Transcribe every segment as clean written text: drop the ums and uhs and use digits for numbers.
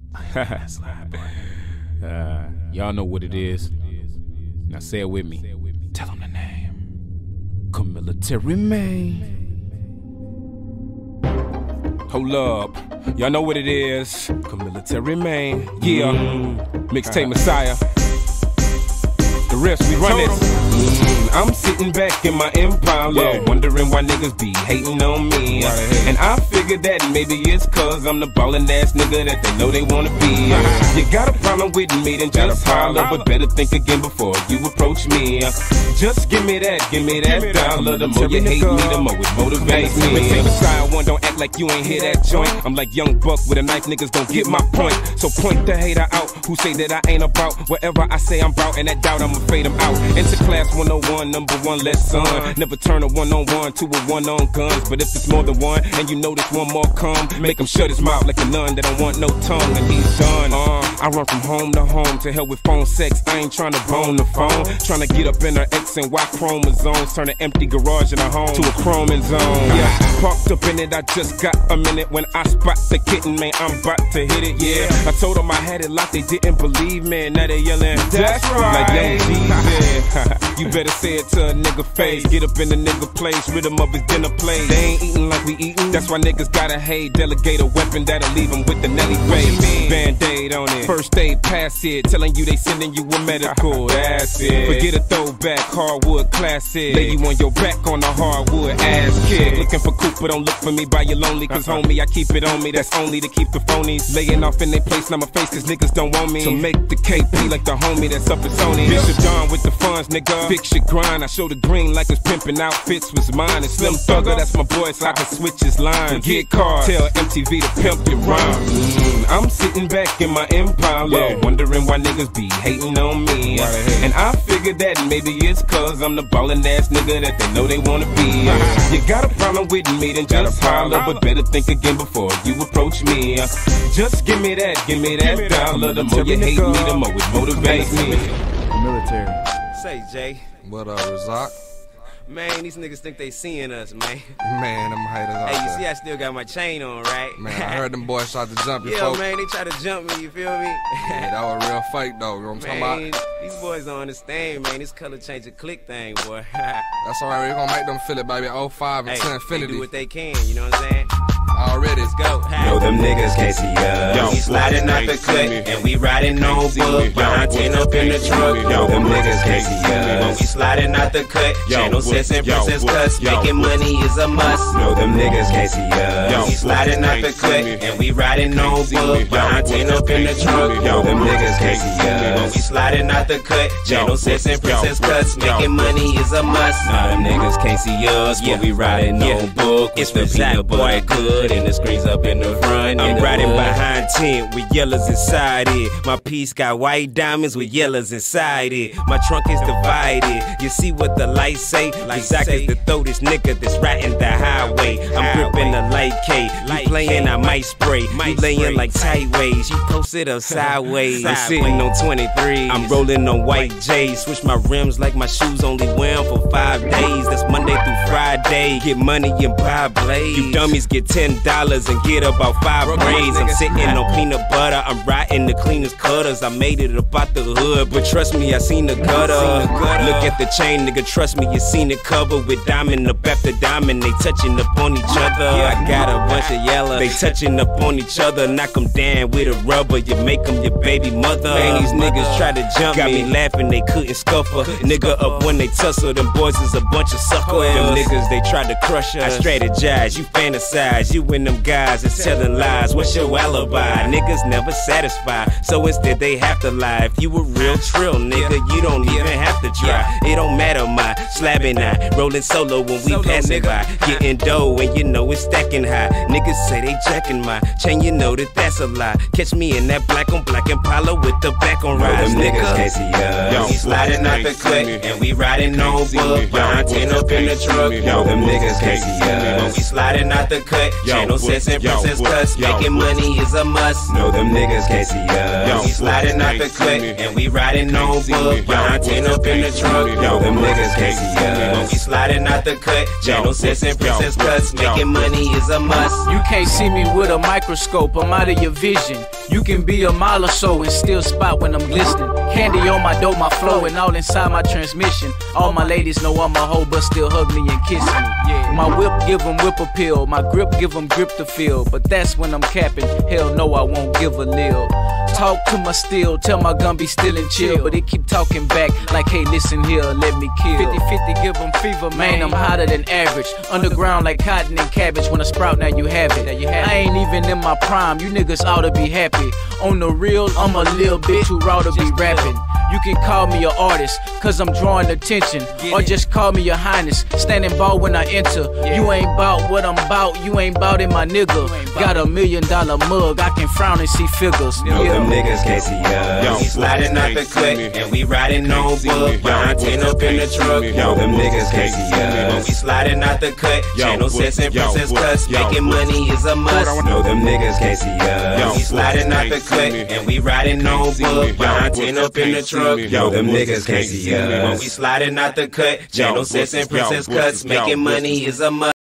Y'all know what it is. Now say it with me. Tell them the name. Military Man. Hold up. Y'all know what it is. Military Man. Yeah. Mixtape Messiah. The rest, we run this. I'm sitting back in my Impala, wondering why niggas be hating on me. And I figured that maybe it's cause I'm the ballin' ass nigga that they know they wanna be. You got a problem with me, then just holler, but better think again before you approach me. Just give me that dollar. The more you hate me, the more it motivates me. Take a side one, don't act like you ain't hear that joint. I'm like Young Buck with a knife, niggas don't get my point. So point the hater out who say that I ain't about whatever I say I'm about, and that doubt I'ma fade them out. Into class 101, number one lesson. Never turn a one-on-one to a one-on guns. But if it's more than one, and you know this one more come, make him shut his mouth like a nun that don't want no tongue, and he's done. I run from home to home, to hell with phone sex. I ain't trying to bone the phone, trying to get up in her X and Y chromosomes, turn an empty garage in a home to a chroming zone. Yeah, parked up in it, I just got a minute. When I spot the kitten, man, I'm about to hit it. Yeah, I told them I had it locked, they didn't believe me. Now they yelling, that's right, like Young G. You better say it to a nigga face. Get up in the nigga place, rid him of his dinner plate. They ain't eating like we eating, that's why niggas gotta hate. Delegate a weapon that'll leave him with the Nelly face. Band-aid on it, first aid, pass it. Telling you they sending you a medical, that's it. Forget a throwback, hardwood classic. Lay you on your back on the hardwood ass kick. Looking for Cooper, don't look for me by your lonely. Cause homie, I keep it on me, that's only to keep the phonies laying off in their place, not my face, cause niggas don't want me. So make the KP like the homie that's up at Sony. Bishop Don with the funds, nigga. Fix your grind, I show the green like it's pimping outfits was mine. And Slim Thugger, that's my boy, so I can switch his line. Get cars, tell MTV to pimp your rhyme. I'm sitting back in my Impala, wondering why niggas be hating on me. And I figured that maybe it's cause I'm the ballin' ass nigga that they know they wanna be. You got a problem with me, then just holler, but better think again before you approach me. Just give me that dollar. The more you hate me, the more it motivates me. Military. Say, Jay. What up, Razak? Man, these niggas think they seeing us, man. Man, them haters out Hey, you there. see I still got my chain on, right? Man, I heard them boys try to jump you, Yeah, folks. man, they try to jump me, you feel me? Yeah, that was real fake, though. You know what I'm talking about? These boys don't understand, man. This color change a click thing, boy. That's alright, we're gonna make them feel it, baby. 05 and 10 They Infinity. do what they can, you know what I'm saying? Already. Let's go. Yo, them niggas can't see us. We sliding out the cut, and we riding on book. Behind 10 up in the truck. Yo, them niggas can't see us. When we sliding out the cut, channel sets and princess cuts. Making money is a must. No, them niggas can't see us. We sliding out the cut, and we riding on book. Behind 10 up in the truck. Yo, them niggas can't see us. When we sliding out the cut, channel sets and princess cuts. Making money is a must. Nah, them niggas can't see us. When we riding on book. It's the peanut boy good. And the screens up in the front. I'm riding behind 10 with yellows inside it. My piece got white diamonds with yellows inside it. My trunk is divided. You see what the lights say? Like Zach is to throw this nigga that's riding the highway. I'm gripping a light K. You playing, I might spray. You laying like tight-ways. You posted up sideways. I'm sitting on 23. I'm rolling on white J's. Switch my rims like my shoes only wear 'em for 5 days. That's Monday through Friday. Get money and buy blades. You dummies get $10 and get about 5 braids. I'm sitting on peanut butter. I'm riding the cleanest cutters. I made it up out the hood, but trust me, I seen the gutter. Look at the chain, nigga. Trust me, you seen it covered with diamond up after diamond. They touching up on each other. I got a bunch of yellow. They touching up on each other. Knock them down with a rubber. You make them your baby mother. Man, these niggas try to jump me. Got me laughing, they couldn't scuffle. Nigga up when they tussle. Them boys is a bunch of suckers. Them niggas, they try to crush us. I strategize, you fantasize. You and them guys is telling lies. What's your alibi? Niggas never satisfied, so instead they have to lie. If you a real trill nigga, you don't even have to try. It don't matter, my slabbing eye, rolling solo when we passing by, getting dough and you know it's stacking high. Niggas say they jacking my chain, you know that that's a lie. Catch me in that black on black Impala with the back on rise. Them niggas can't see us. We sliding out the cut, and we riding on book. Behind 10 up in the truck. Yo, them niggas can't see us. When we sliding out the cut, channel sets and princess cuts. Making money is a must. No, them niggas can't see us. We sliding out the cut, and we riding on book. Behind 10 up in the truck. Yo, them niggas can't see us. When we sliding out the cut, channel sets and princess cuts. Making money is a must. You can't see me with a microscope, I'm out of your vision. You can be a mile or so and still spot when I'm glistening. Candy on my dough, my flow, and all inside my transmission. All my ladies know I'm a hoe, but still hug me and kiss me. My whip give them whip appeal, my grip give them grip to feel. But that's when I'm capping, hell no I won't give a lil. Talk to my steel, tell my gun be still and chill. But it keep talking back like, hey listen here, let me kill. 50-50 give them fever, man, I'm hotter than average. Underground like cotton and cabbage, when I sprout now you have it. I ain't even in my prime, you niggas ought to be happy. On the real, I'm a little bit too raw to be rapping. You can call me an artist, cause I'm drawing attention. Or just call me your highness, standing ball when I enter. You ain't bout what I'm bout, you ain't bout it, my nigga. Got $1 million mug, I can frown and see figures. No, them niggas can't see us. We sliding out the cut, and we riding on bug. Behind 10 up in the truck. Yo, them niggas can't see us. When we sliding out the cut, channel sets and princess cuts. Making money is a must. No, them niggas can't see us. We sliding out the cut, and we riding on bug. Behind 10 up in the truck. Yo, them niggas can't see us. When we sliding out the cut, channel sets and princess cuts. Making money is a must.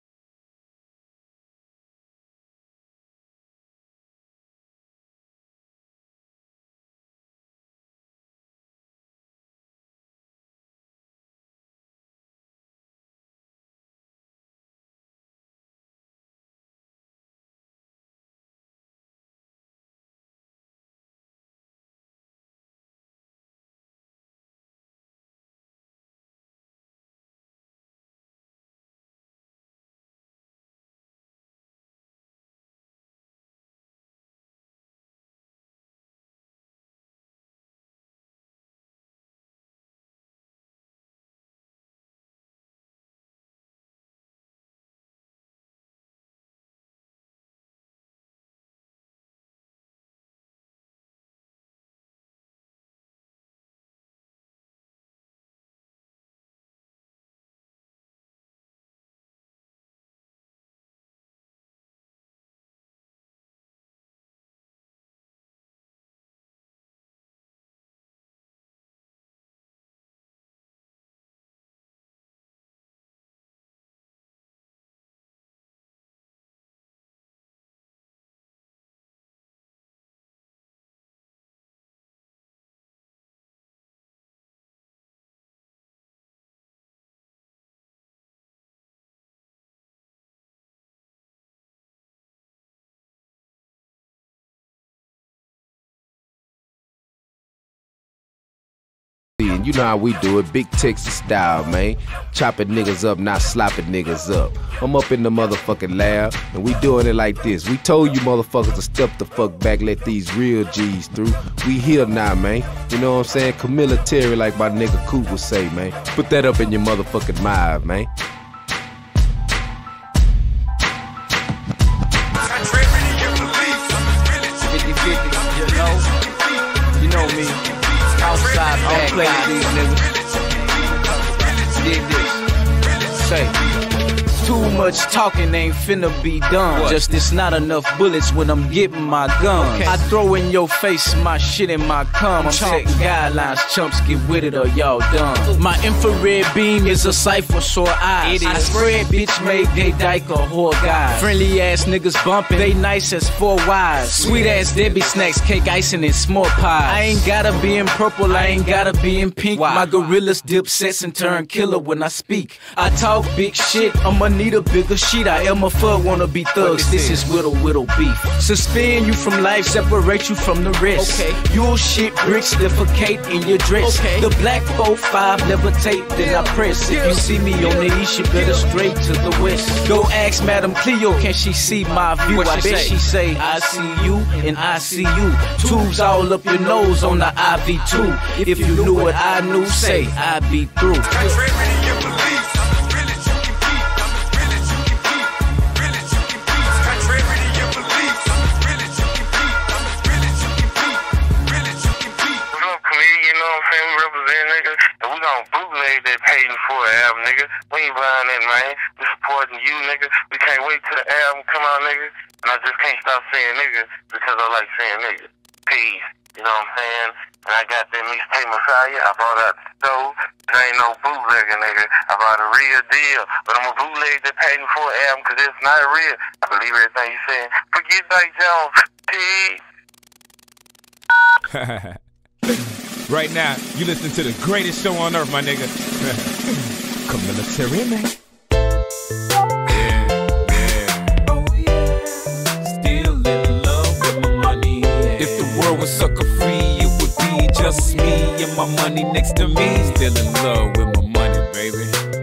You know how we do it, big Texas style, man. Chopping niggas up, not slopping niggas up. I'm up in the motherfucking lab, and we doing it like this. We told you motherfuckers to step the fuck back, let these real G's through. We here now, man. You know what I'm saying? Camilla Terry, like my nigga Coop would say, man. Put that up in your motherfucking mind, man. You know me. Outside, I don't play with these niggas. Dig this. Say. Too much talking ain't finna be done. Just it's not enough bullets when I'm getting my guns. I throw in your face my shit and my cum. I'm setting guidelines, chumps get with it or y'all done. My infrared beam is a cipher, sore eyes. I spread bitch made gay dyke or whore guy. Friendly ass niggas bumping, they nice as 4 wives. Sweet ass Debbie snacks, cake icing and s'more pies. I ain't gotta be in purple, I ain't gotta be in pink. My gorillas dip sets and turn killer when I speak. I talk big shit, I'ma need a bigger sheet. I am a fuck, wanna be thugs. This is whittle beef. Suspend you from life, separate you from the rest. You'll shit bricks, defecate in your dress. The black 4-5 levitate, then I press. If you see me on the east, you better straight to the west. Go ask Madam Cleo, can she see my view? I bet she say, I see you and I see you. Tubes all up your nose on the IV2. If you knew what I knew, say I be through. That paid for an album, nigga. We ain't buying that, man. We supporting you, nigga. We can't wait till the album come out, nigga. And I just can't stop saying nigga because I like saying nigga. Peace. You know what I'm saying? And I got that mixtape Messiah. I brought out the stove. There ain't no bootlegger, nigga. I brought a real deal. But I'm a bootleg that paid for an album because it's not real. I believe everything you saying. Forget Dyke Jones. Peace. Right now, you listen to the greatest show on earth, my nigga. Military man. Still in love with my money. If the world was sucker free, it would be just me and my money next to me. Still in love with my money, baby.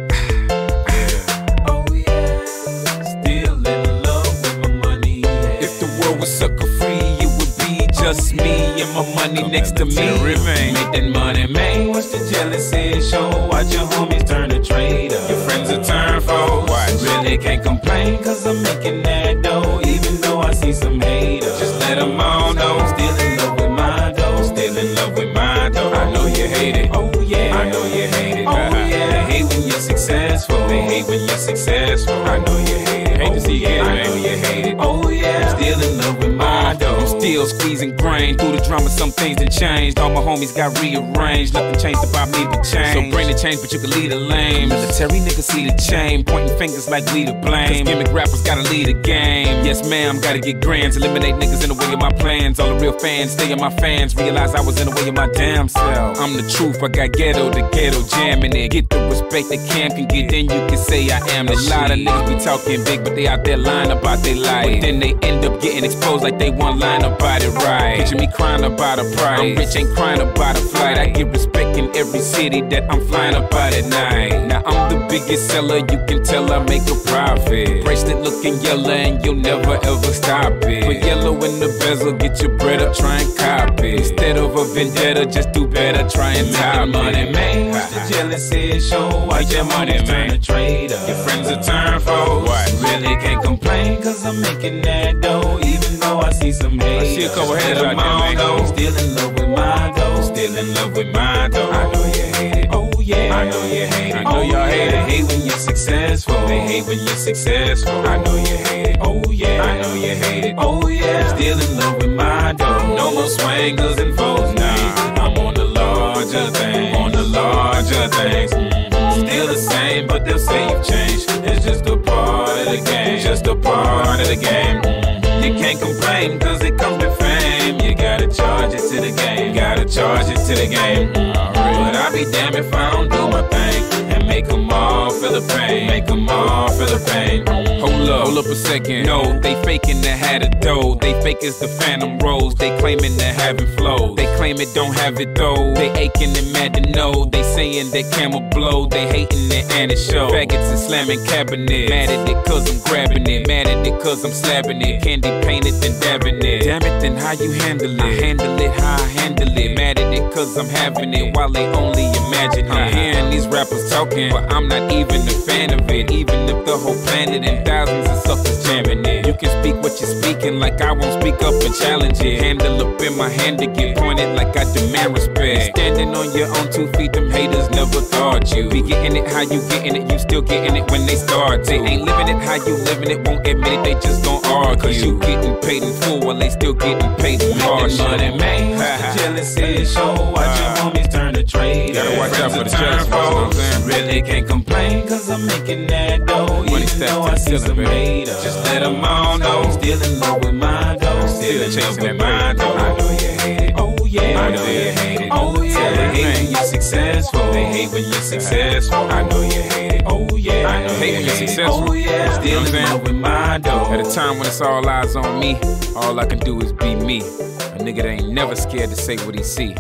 Still in love with my money. If the world was sucker free, it would be just me and my money next to me. Make that money, man. What's the jealousy show? Watch your homies turn to traitor. Your friends will turn foes. Really can't complain, cause I'm making that dough. Even though I see some haters, just let them all know. Still in love with my dough. Still in love with my dough. I know you hate it. Oh yeah. I know you hate it. Oh yeah. They hate when you're successful. They hate when you're successful. I know you hate it. Hate to see it. I know you hate it. Oh yeah. Still in love with my dough. I'm still squeezing grain through the drama. Some things done changed. All my homies got rearranged. Nothing changed about me but change. So bring the change, but you can lead a lame. Military niggas see the chain, pointing fingers like we to blame. Cause gimmick rappers gotta lead a game. Yes, ma'am, gotta get grands. Eliminate niggas in the way of my plans. All the real fans, stay in my fans. Realize I was in the way of my damn self. I'm the truth, I got ghetto to ghetto jamming it. Get the respect that Cam can get, then you can say I am the shit. A lot of niggas be talking big, but they out there lying about their life. But then they end up getting exposed like they one line about it right. Picture me crying about a price. I'm rich, ain't crying about a flight. I get respect in every city that I'm flying about at night. Now I'm the biggest seller, you can tell I make a profit. Bracelet looking yellow and you'll never ever stop it. Put yellow in the bezel, get your bread up, try and copy. Instead of a vendetta, just do better, try and top money, man. What's the jealousy show? Watch your money, man. Turn a traitor. Your friends will turn foes. Really can't complain, cause I'm making that dough. Even though I see some haters. I see a couple haters out there, man. Still in love with my dough. Still in love with my dough. I know you hate it. Oh yeah. I know you hate it. I know y'all hate it. They hate when you're successful. They hate when you're successful. I know you hate it. Oh yeah. I know you hate it. Oh yeah. Still in love with my dough. No more swangers and foes now. I'm on the larger thing. On the larger things. Still the same, but they'll say you've changed. It's just a part of the game. Just a part of the game. You can't complain, cause it comes with fame. You gotta charge it to the game. Gotta charge it to the game. But I'll be damned if I don't do my thing and make them all feel the pain. Make them all feel the pain. Hold up a second. No, they faking to have the dough. They fake as the Phantom Rose. They claiming to have it flow. They claim it don't have it though. They aching and mad to know. They saying they camel blow. They hating it and it show. Faggots and slamming cabinets. Mad at it cause I'm grabbing it. Mad at it cause I'm slapping it. Candy painted then dabbing it. Damn it, then how you handle it? I handle it how I handle it. Mad at it cause I'm having it while they only imagine it. I'm hearing these rappers talking, but I'm not even a fan of it. Even if the whole planet and thousands of suckers jamming it. You can speak what you're speaking like I won't speak up and challenge it. Handle up in my hand to get pointed like I demand respect. Standing on your own 2 feet, them haters never thought you be getting it how you getting it. You still getting it when they start. They ain't living it how you living it, won't admit it, they just gon' argue. Cause you getting paid in full while they still getting paid in part. Money, man. What's the jealousy show? Watch your homies turn to trade. Gotta watch out for the jealous folks. Really can't complain, cause I'm making that dough. Even though I see some haters, just let them all know. Still in love with my dough. Still in love with my dough. I know you hate it. Oh yeah. I know you hate it. Oh yeah. They hate when you're successful. They hate when you're successful. I know you hate it. Oh yeah. I know hate when you're successful. Oh yeah. Still in love with my dough. At a time when it's all eyes on me, all I can do is be me. A nigga that ain't never scared to say what he see.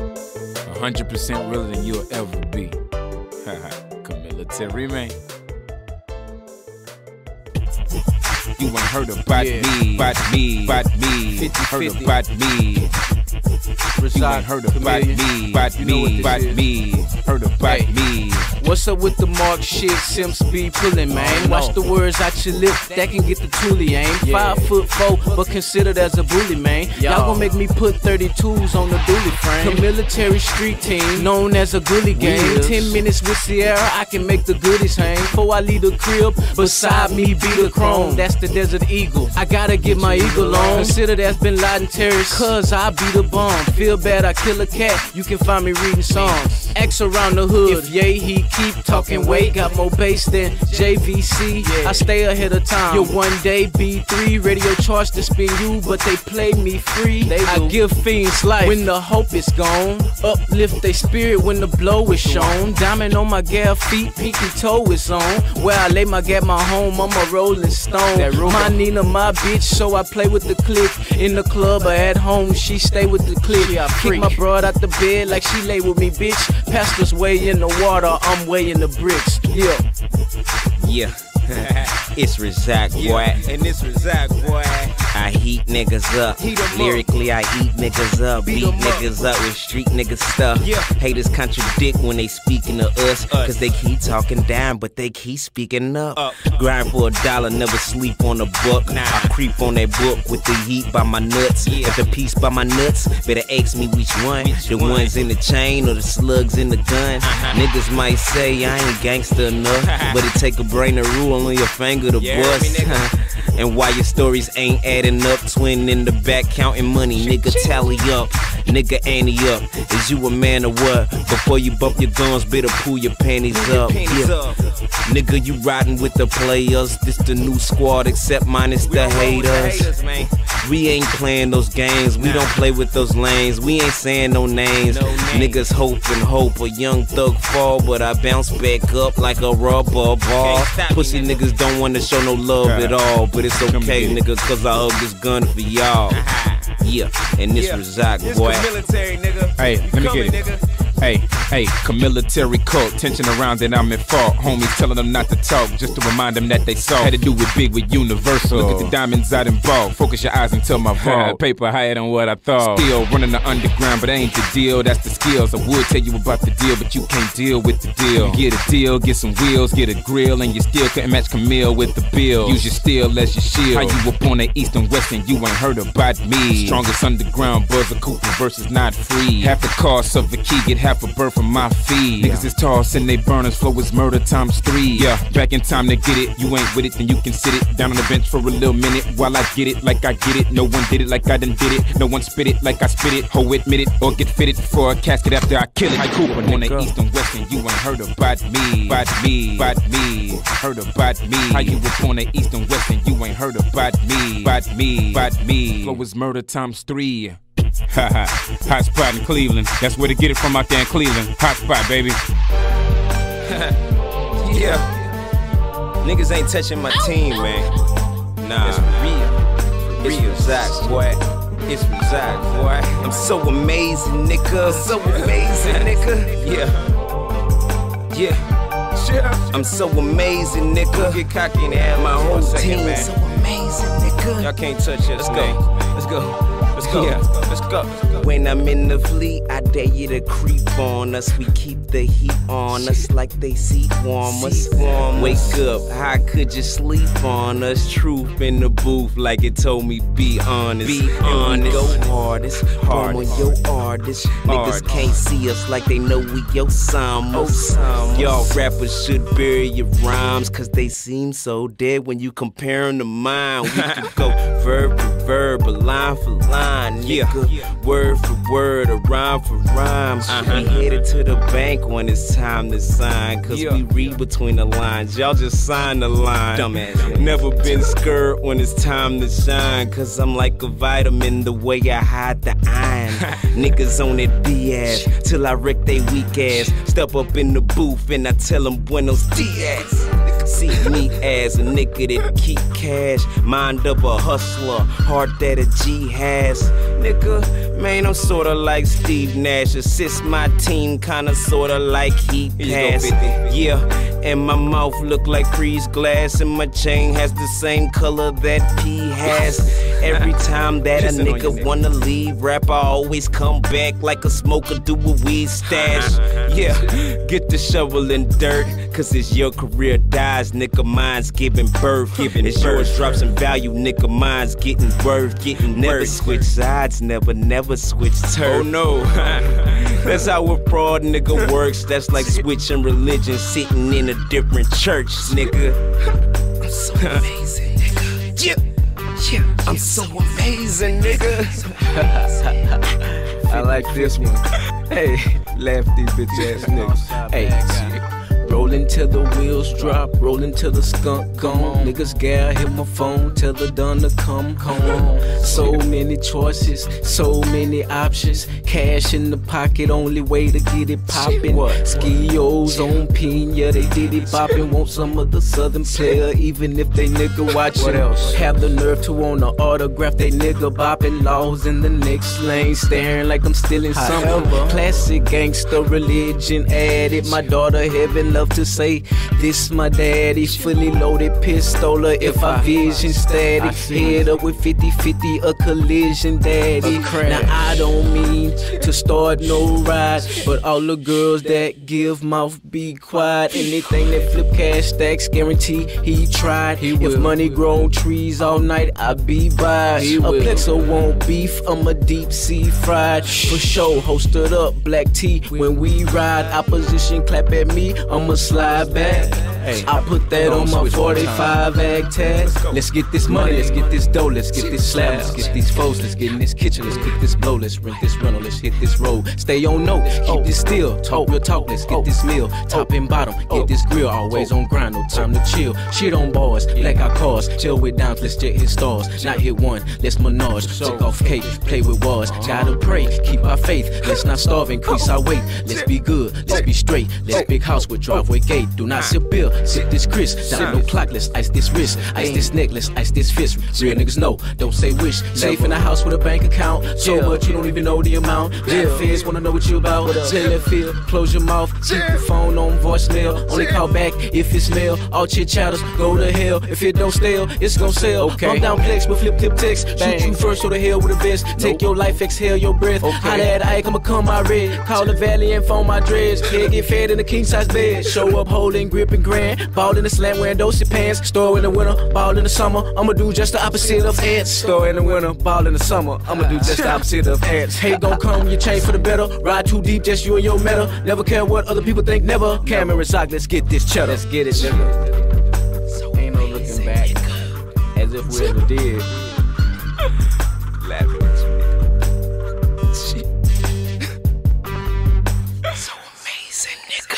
100% realer than you'll ever be. Military man. You ain't heard about me, about me, about me. Heard about me. You ain't heard about me, about me, about me. Heard about me. What's up with the Mark shit? Simps be pulling, man. Watch the words out your lip, that can get the toolie aim. 5'4", but considered as a bully, man. Y'all gon' make me put 32s on the dually frame. The military street team, known as a goodie gang. 10 minutes with Sierra, I can make the goodies hang. Before I leave the crib, beside me be the chrome. That's the Desert Eagle. I gotta get my eagle on. Consider that's Bin Laden terrorist, cause I be the bomb. Feel bad, I kill a cat. You can find me reading songs. X around the hood. If yay, he keep talking weight. Got more bass than JVC. I stay ahead of time. You'll one day be 3 radio charts to spin you, but they play me free. I give fiends life when the hope is gone. Uplift they spirit when the blow is shown. Diamond on my gal feet, pinky toe is on. Where I lay my home, I'm a rolling stone. My Nina, my bitch, so I play with the click. In the club or at home, she stay with the click. Kick my broad out the bed like she lay with me, bitch. Pastor's way in the water, I'm way in the bricks. Yeah. It's Razak, boy. And this Razak, boy. I heat niggas up. Lyrically, I eat niggas up. Beat niggas up with street nigga stuff. Haters contradict when they speaking to us. Cause they keep talking down, but they keep speaking up. Grind for $1, never sleep on a buck. I creep on that book with the heat by my nuts. If the piece by my nuts, better ask me which one. The ones in the chain or the slugs in the gun. Niggas might say I ain't gangster enough, but it take a brain to rule on your finger to bust. And why your stories ain't adding up, twin in the back counting money, nigga tally up, nigga ante up. Is you a man or what? Before you bump your guns, better pull your panties up. Nigga, you riding with the players. This the new squad, except minus the haters. We ain't playing those games. We don't play with those lanes. We ain't saying no names. Niggas hope and hope a young thug fall, but I bounce back up like a rubber ball. Pussy niggas don't wanna show no love at all, but it's okay, nigga, cause I hug this gun for y'all. Yeah, and this Razak, boy. Hey, let me get it. Hey, military cult, tension around that I'm at fault. Homies telling them not to talk, just to remind them that they saw. Had to do it big with Universal. Look at the diamonds out in bulk. Focus your eyes until my vault. Paper higher than what I thought. Still running the underground, but that ain't the deal. That's the skills. I would tell you about the deal, but you can't deal with the deal. You get a deal, get some wheels, get a grill, and you still couldn't match Camille with the bill. Use your steel as your shield. How you up on the east and west and you ain't heard about me? Strongest underground buzzer, Cooper versus not free. Half the cost of a key, get half a bird from my feed. Niggas is tossing they burners, flow is murder times 3. Yeah, back in time to get it. You ain't with it, then you can sit it down on the bench for a little minute while I get it like I get it. No one did it like I done did it. No one spit it like I spit it. Ho, admit it or get fitted for a casket after I kill it. I Cooper on the east and west and you ain't heard about me. Heard about me. How you up on the east and west and you ain't heard about me. Flow is murder times 3. Hot spot in Cleveland. That's where to get it from out there in Cleveland. Hot spot, baby. Yeah. Niggas ain't touching my team, man. Nah. It's real. It's Razak, boy. It's Razak, boy. I'm so amazing, nigga. So amazing, nigga. Yeah. I'm so amazing, nigga. Get cocky and add my whole team. So amazing, nigga. Y'all can't touch us. Let's go. Yeah, let's go. When I'm in the fleet, I dare you to creep on us. We keep the heat on us like they seat warmers. Wake up, how could you sleep on us? Truth in the booth, like it told me, be honest. Be honest. Go hardest, hard on your artists. Niggas can't see us like they know we your summers. Y'all rappers should bury your rhymes, cause they seem so dead when you compare them to mine. We could go verb for verb, a line for line. Nigga, word for word, a rhyme for rhyme. We headed to the bank when it's time to sign, cause we read between the lines. Y'all just sign the line. Dumbass. Never been scared when it's time to shine, cause I'm like a vitamin the way I hide the iron. Niggas on that B-ass till I wreck they weak ass. Step up in the booth and I tell them Buenos Dias. See me as a nigga that keep cash. Mind of a hustler, heart that a G has. Nigga, man, I'm sorta like Steve Nash. Assist my team, kinda sorta like he passed. Yeah, and my mouth look like freeze glass, and my chain has the same color that P has. Every time that a nigga wanna leave rap, I always come back like a smoker do a weed stash. Yeah, get the shovel and dirt, cause it's your career dies, nigga, mine's giving birth. It's yours drops in value, nigga, mine's getting worth. Never switch sides, never switch turf. Oh no, that's how a fraud nigga works. That's like switching religion, sitting in a different church, nigga. I'm so amazing, nigga. Yeah, I'm so amazing, nigga. I like this one. Hey, laugh these bitch ass niggas. Hey, rolling till the wheels drop, rolling till the skunk gone. Niggas gal hit my phone, tell the done to come on. So many choices, so many options. Cash in the pocket, only way to get it poppin'. Skios on Pina, they did it boppin'. Want some of the southern player, even if they nigga watchin'. What else? Have the nerve to want to autograph they nigga boppin'. Laws in the next lane, staring like I'm stealing something. Classic gangster religion added. My daughter heaven love to say this my daddy. Fully loaded pistola if I vision static. Head up with 50-50 a collision daddy. Now I don't mean to start no ride, but all the girls that give mouth be quiet. Anything that flip cash stacks guarantee he tried. If money grown trees all night I be by. A plexo won't beef, I'm a deep sea fried. For sure hosted up black tea when we ride. Opposition clap at me, I'ma slide back. I put that on my 45 ag tag. Let's get this money, let's get this dough, let's get this slab, let's get these foes, let's get in this kitchen, let's get this blow, let's rent this rental, let's hit this road. Stay on note, keep this still, talk real talk, let's get this meal. Top and bottom, get this grill, always on grind, no time to chill. Shit on bars, black our cars, chill with downs, let's jet hit stars. Not hit one, let's menage, take off cake, play with wars. Gotta pray, keep our faith, let's not starve, increase our weight. Let's be good, let's be straight, let's big house with driveway gate. Do not sip beer, sip this Chris. Down no clock, let's ice this wrist, ice this neck, let's ice this fist. Real niggas know, don't say wish. Safe in the house with a bank account, so much you don't even know the amount. Real feds wanna know what you about. Tell that feel, close your mouth, keep your phone on voicemail. Only call back if it's mail. All chit chatters go to hell. If it don't stale, it's gon' sell. Bump down plex with flip clip text. Shoot you first, so the hell with a vest. Take your life, exhale your breath. Holla at Ike, I'ma come my red. Call the valley and phone my dreads. Kid get fed in a king size bed. Show up holding grip and grand. Ball in the slam wearing dosey pants. Store in the winter, ball in the summer. I'ma do just the opposite of ants. Store in the winter, ball in the summer. I'ma do just the opposite of ants. Hate gon' come, you change for the better. Ride too deep, just you and your meta. Never care what other people think, never. Cameron and sock, let's get this cheddar. Let's get it, nigga. Ain't no looking back, as if we ever did. Laughing at you. Shit. So amazing, nigga.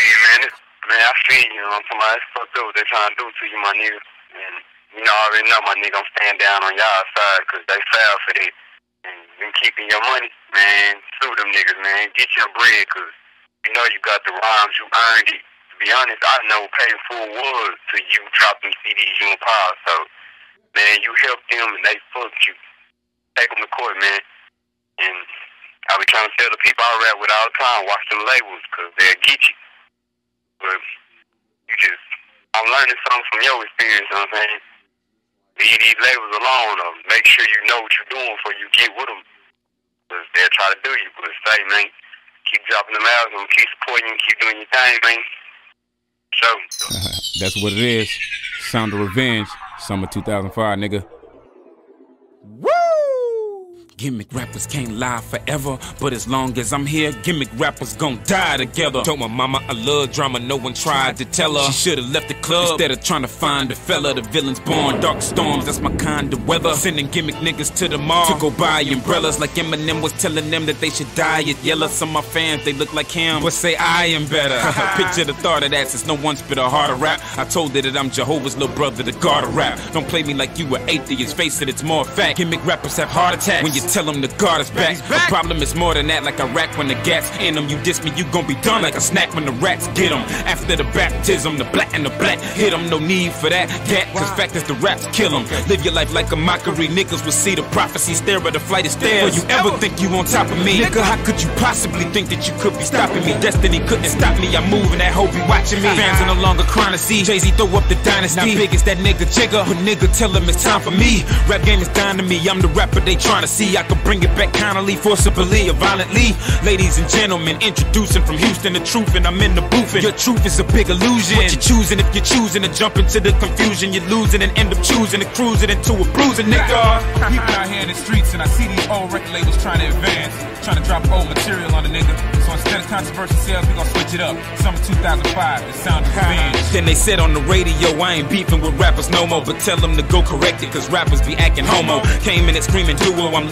Man, I feel you, I'm somebody that's fucked up what they trying to do to you, my nigga. And you know, I already know, my nigga, I'm staying down on y'all side, cause they fell for that. And been keeping your money, man, sue them niggas, man. Get your bread, cause you know you got the rhymes, you earned it. To be honest, I know Pay Full was to you dropping CDs you and Paul. So, man, you helped them and they fucked you. Take them to court, man. And I be trying to tell the people I rap with all the time, watch them labels, cause they'll get you. But you just, I'm learning something from your experience, you know what I'm saying? Leave these labels alone, or make sure you know what you're doing before you get with them. Because they'll try to do you, but say, man, keep dropping them albums, keep supporting you, keep doing your thing, man. So. That's what it is. Sound of Revenge, summer 2005, nigga. Woo! Gimmick rappers can't lie forever, but as long as I'm here, gimmick rappers gon' die together. Told my mama I love drama, no one tried to tell her. She should've left the club instead of trying to find a fella. The villain's born, dark storms, that's my kind of weather. Sending gimmick niggas to the mall to go buy umbrellas, like Eminem was telling them that they should die at Yella. Some of my fans, they look like him, but say I am better. Picture the thought of that, since no one spit a harder rap. I told her that I'm Jehovah's little brother, the God of rap. Don't play me like you were atheist, face it, it's more fact. Gimmick rappers have heart attacks when you tell them the God is back. The problem is more than that, like a rack when the gas in them. You diss me, you gon' be done like a snack when the rats get them. After the baptism, the black and the black hit them. No need for that gat, cause fact is the raps kill them. Live your life like a mockery, niggas will see the prophecy. Stare at the flight of stairs. Will you ever think you on top of me? Nigga, how could you possibly think that you could be stopping me? Destiny couldn't stop me, I'm moving, that hoe be watching me. Fans are no longer crying to see Jay-Z throw up the dynasty. Not big as that nigga Jigga, but nigga tell him it's time for me. Rap game is dying to me, I'm the rapper they trying to see. I could bring it back kindly, forcibly, or violently. Ladies and gentlemen, introducing from Houston the truth, and I'm in the booth, and your truth is a big illusion. What you choosing if you're choosing to jump into the confusion? You're losing and end up choosing to cruise it into a bruising, nigga. People out here in the streets, and I see these old record labels trying to advance, trying to drop old material on the nigga. So instead of controversial sales, we gon' switch it up. Summer 2005, the Sound of Revenge. Then they said on the radio, I ain't beefing with rappers no more, but tell them to go correct it, cause rappers be acting homo. Came in it screaming duo, I'm leaving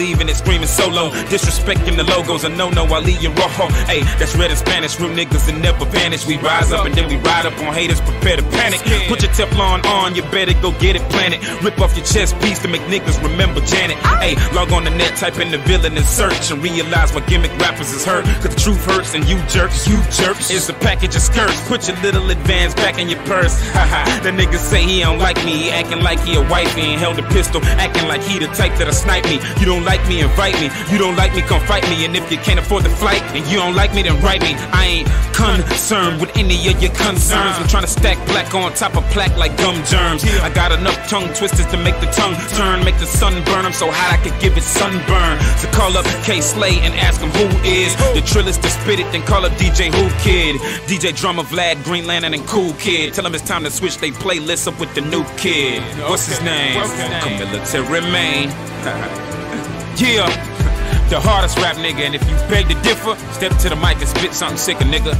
leaving it screaming solo. Disrespecting the logos, a no-no, I leave you rojo. Hey, that's red and Spanish, real niggas that never vanish. We rise up and then we ride up on haters, prepare to panic. Put your Teflon on, you better go get it planted. Rip off your chest piece to make niggas remember Janet. Hey, log on the net, type in the villain and search, and realize my gimmick rappers is hurt. Cause the truth hurts and you jerks, is a package of skirts. Put your little advance back in your purse. Haha, the niggas say he don't like me, he acting like he a wifey and held a pistol, acting like he the type that'll snipe me. You don't like me, invite me. You don't like me, come fight me. And if you can't afford the flight and you don't like me, then write me. I ain't concerned with any of your concerns. I'm trying to stack black on top of plaque like gum germs. I got enough tongue twisters to make the tongue turn, make the sun burn. I'm so hot I could give it sunburn. So call up K-Slay and ask him who is the trillest to spit it, then call up DJ Who Kid, DJ Drummer Vlad, Green Lantern and Cool Kid. Tell him it's time to switch they playlist up with the new kid. What's his name? Military Man. Yeah, the hardest rap nigga, and if you beg to differ, step to the mic and spit something sicker, nigga.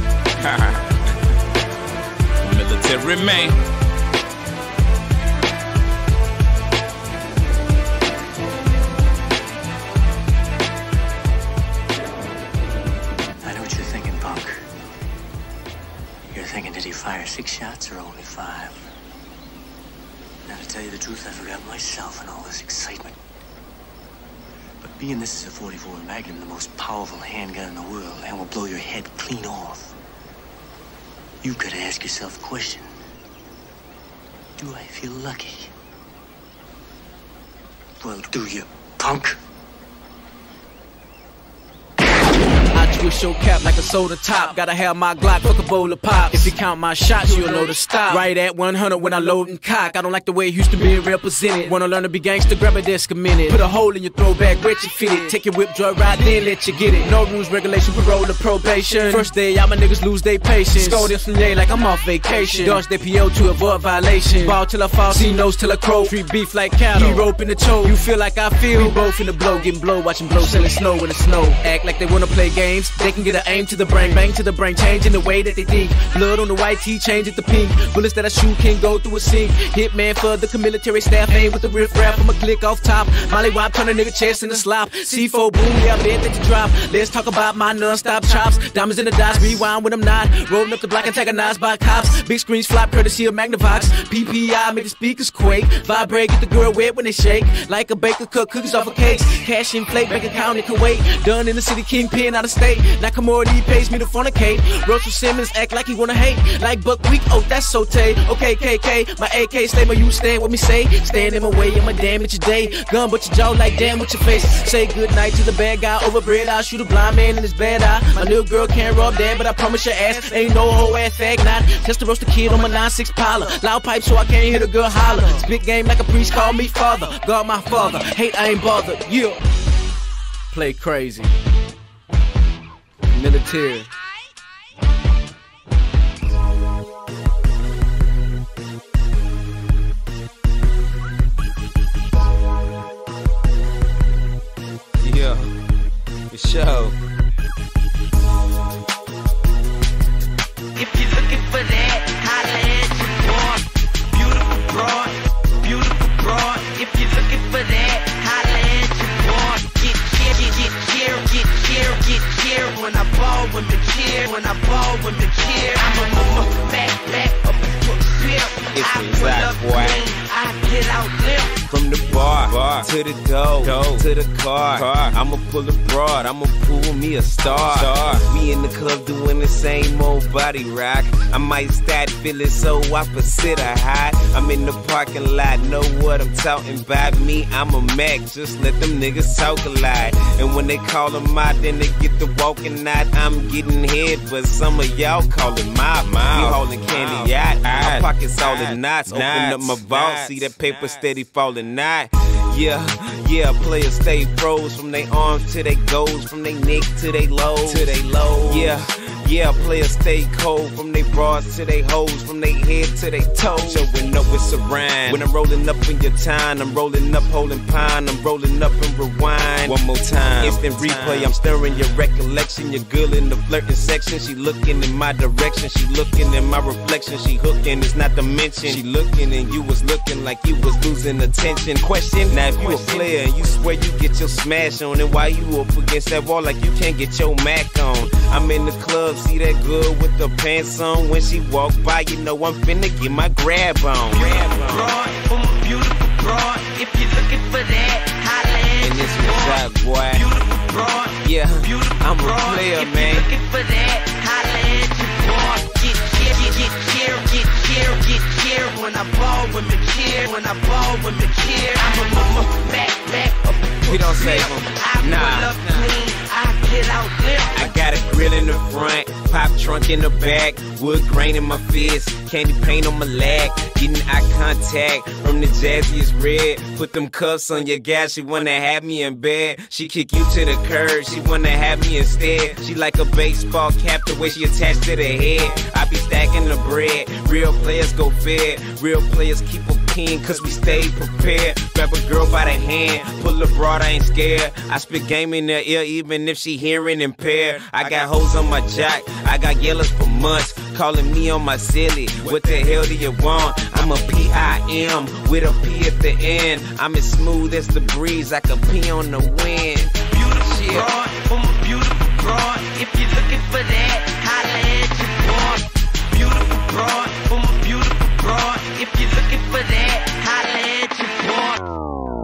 Military Man. I know what you're thinking, punk. You're thinking, did he fire 6 shots or only 5? Now, to tell you the truth, I forgot myself in all this excitement. But being this is a 44 Magnum, the most powerful handgun in the world, and will blow your head clean off, you've got to ask yourself the question, do I feel lucky? Well, do you, punk? Twist your cap like a soda top. Gotta have my Glock, fuck a bowl of pops. If you count my shots, you'll know to stop. Right at 100 when I load and cock. I don't like the way Houston being represented. Wanna learn to be gangster, grab a desk a minute. Put a hole in your throwback, wet you fit it. Take your whip, joy ride, then let you get it. No rules, regulation, parole or probation. First day, all my niggas lose their patience. Score this from day like I'm off vacation. Dodge their PO to avoid violation. Ball till I fall, see nose till I crow. Street beef like cattle, he rope in the choke. You feel like I feel, we both in the blow, getting blow, watching blow, selling snow in the snow. Act like they wanna play games. They can get an aim to the brain, bang to the brain, changing the way that they think. Blood on the white tee, change it to pink. Bullets that I shoot can go through a sink. Hitman for the military staff, aim with the riff rap. I'ma click off top. Molly wop, turn a nigga chest in the slop. C4 boom, yeah, I bet that you drop. Let's talk about my non-stop chops. Diamonds in the dots, rewind when I'm not. Rolling up the block, antagonized by cops. Big screens flop, courtesy of Magnavox. PPI, make the speakers quake. Vibrate, get the girl wet when they shake. Like a baker, cook cookies off of cakes. Cash inflate, bank account in Kuwait. Done in the city, kingpin out of state. Nakamura pays me to fornicate. Russell Simmons act like he wanna hate. Like Buckwheat, oh that's so tay. Okay, KK, my AK stay, but you stand with me, say. Stand in my way, I'ma damage your day. Gun but your jaw like damn with your face. Say good night to the bad guy, overbred. I'll shoot a blind man in his bad eye. My little girl can't rub that, but I promise your ass ain't no whole ass fag not. Just to roast a kid on my 9-6 Impala. Loud pipe so I can't hear the girl holler. Spit game like a priest, call me father. God my father, hate I ain't bothered. Yeah. Play crazy. Military. Yeah, for sure. If you're looking for that, holla at your boy. Beautiful broad, beautiful broad. If you're looking for that, holla at your boy. Get cheer when I ball with the cheer, when I ball with the cheer. I'm a back up It's the exact boy. I get out there. From the bar to the door to the car. I'ma pull a broad, I'ma pull me a star. We in the club doing the same old body rock. I might start feeling so opposite of hot. I'm in the parking lot, know what I'm talking about. Me, I'm a Mac, just let them niggas talk a lot. And when they call them out, then they get the walking out. I'm getting head, but some of y'all call it my mouth. We holding candy out, my pockets all in knots. Open up my vault, see that paper steady falling out. Yeah, players stay froze from they arms to they goals, from they neck to they lows. Yeah, players stay cold from they bras to they hoes, from they head to they toes. Showing up with Saran. When I'm rolling up in your time, I'm rolling up holding pine, I'm rolling up and rewind. One more time, instant replay, I'm stirring your recollection. Your girl in the flirting section, she looking in my direction, she looking in my reflection, she hooking, it's not to mention. She looking and you was looking like you was losing attention. Question, now if you a player and you swear you get your smash on, and why you up against that wall like you can't get your Mac on? I'm in the club, see that girl with the pants on. When she walk by, you know I'm finna get my grab on. Broad, from a beautiful broad. If you're looking for that, holla at and this was that boy. Beautiful broad, yeah, beautiful I'm a broad. player, if man. You're looking for that, holla at your boy. Get cheer. When I ball with me cheer. When I ball with me cheer. I'm a back. We don't save them. I pull up clean. I get out there. I got a grill in the front, pop trunk in the back, wood grain in my fist, candy paint on my leg, getting eye contact from the jazziest red. Put them cuffs on your gal, she wanna have me in bed. She kick you to the curb, she wanna have me instead. She like a baseball cap, the way she attached to the head. I be stacking the bread, real players go fed, real players keep a king, cause we stay prepared. Grab a girl by the hand, pull a broad, I ain't scared. I spit game in her ear, even if she hearing impaired. I got hoes on my jock, I got yellows for months, calling me on my silly. What the hell do you want? I'm a P.I.M. with a P at the end. I'm as smooth as the breeze, I can pee on the wind. Beautiful broad, from a beautiful broad. If you're looking for that, holla at your boy. Beautiful broad, from a beautiful broad. If you're looking for that, holla at your boy.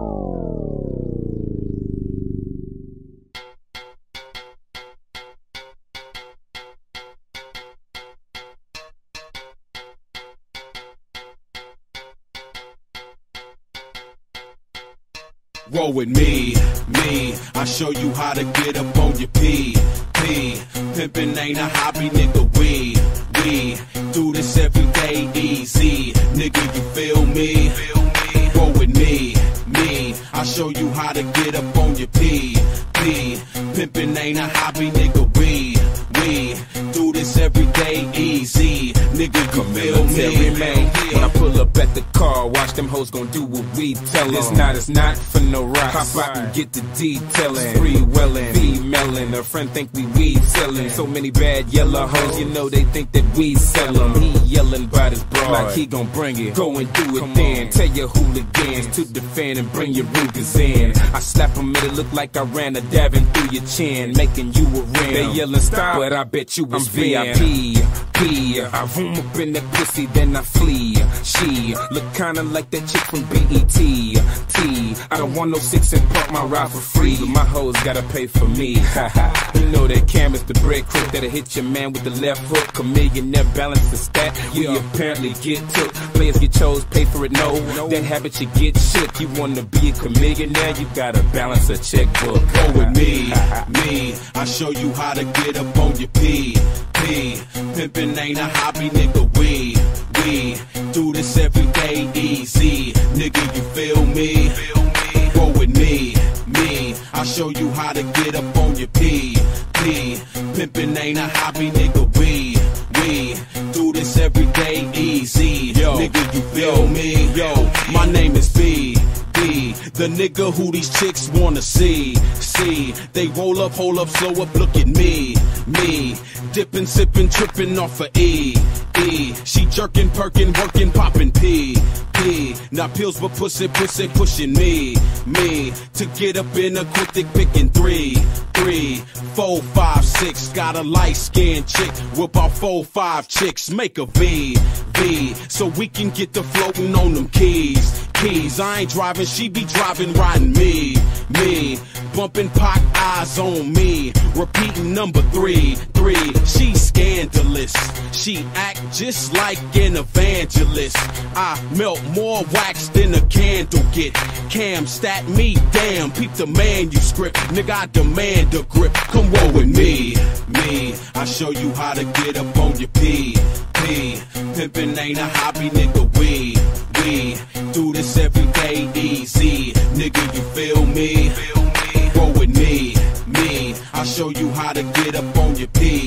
Roll with me, I show you how to get up on your P. Pimpin' ain't a hobby, nigga, we do this every day, easy, nigga, you feel me? Roll with me, I show you how to get up on your P. Pimpin' ain't a hobby, nigga, we do this every day, easy, nigga, you feel me? Man. When I pull up at the car, watch them hoes gon' do what we tell them. This night is not for no rocks. Pop out and get the detailing. Free welling, femaling. Her friend think we weed selling. So many bad yellow hoes, you know they think that we sell them. He yelling about his broad, like he gon' bring it. Go and do it then. Tell your hooligans to defend and bring your Rugers in. I slap him, it'll look like I ran a davin through your chin, making you a rim. They yelling stop, but I bet you was VIP. I room up in that pussy, then I flee. She look kinda like that chick from BET. I don't want no 6 and park my ride for free. My hoes gotta pay for me. You know that Cam is the bread crook that'll hit your man with the left hook. A millionaire balance the stat. We apparently get took. Players get chose, pay for it, no. That habit you get shook. You wanna be a chameleonaire, you gotta balance a checkbook. Go with me, I show you how to get up on your P. Pimpin' ain't a hobby, nigga, we do this every day, easy, nigga, you feel me? Roll with me, I show you how to get up on your P. Pimpin' ain't a hobby, nigga, we do this every day, easy, nigga, you feel me? Yo, my name is B. The nigga who these chicks wanna see. They roll up, hold up, slow up, look at me. Dippin', sippin', trippin' off of E. She jerkin', perkin', workin', poppin' P. Not pills but pussy pushin' me. To get up in a quick dick pickin' 3, 4, 5, 6. Got a light skinned chick with about 4, 5 chicks. Make a V, so we can get the floatin' on them keys. I ain't driving, she be driving, riding me. Bumping Pac, eyes on me. Repeating number 3. She's scandalous. She act just like an evangelist. I melt more wax than a candle get. Cam stat me, damn, peep the manuscript. Nigga, I demand a grip. Come roll with me. I show you how to get up on your P. Pimpin' ain't a hobby, nigga, we do this every day, easy, nigga, you feel me? Roll with me, I show you how to get up on your P.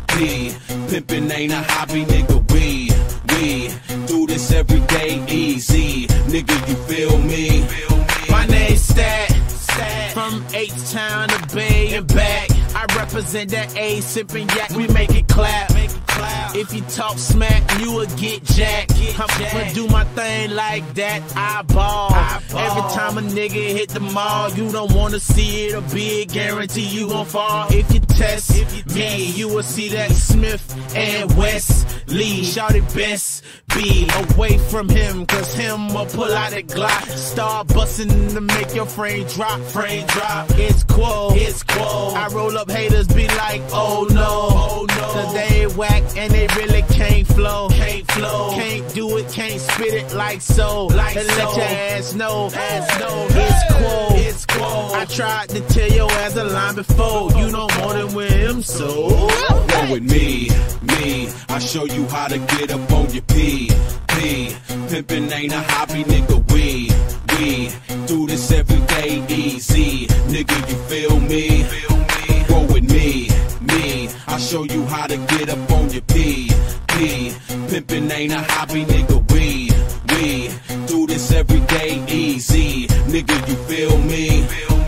P. Pimpin' ain't a hobby, nigga. We do this every day, easy. Nigga, you feel me? My name's Stat. From H-Town to Bay and back. I represent that A, sippin' yak, we make it clap. If you talk smack, you will get jacked. I'ma do my thing like that, I ball. Every time a nigga hit the mall, you don't wanna see it, a big guarantee you gon' fall. If you test me, you will see that Smith and Wesley. Shout it best, be away from him, cause him will pull out a Glock. Start bustin' to make your frame drop. It's quo. I roll up haters, be like, oh no. Cause they whack and they really can't flow. Can't do it, can't spit it like so. And let your ass know. It's quo. I tried to tell your ass a line before. You don't want it with him, so go with me. I show you how to get up on your P. Pimpin' ain't a hobby, nigga. We do this every day, easy. Nigga, you feel me? Go with me. I show you how to get up on your P. Pimpin' ain't a hobby, nigga. We do this every day, easy. Nigga, you feel me?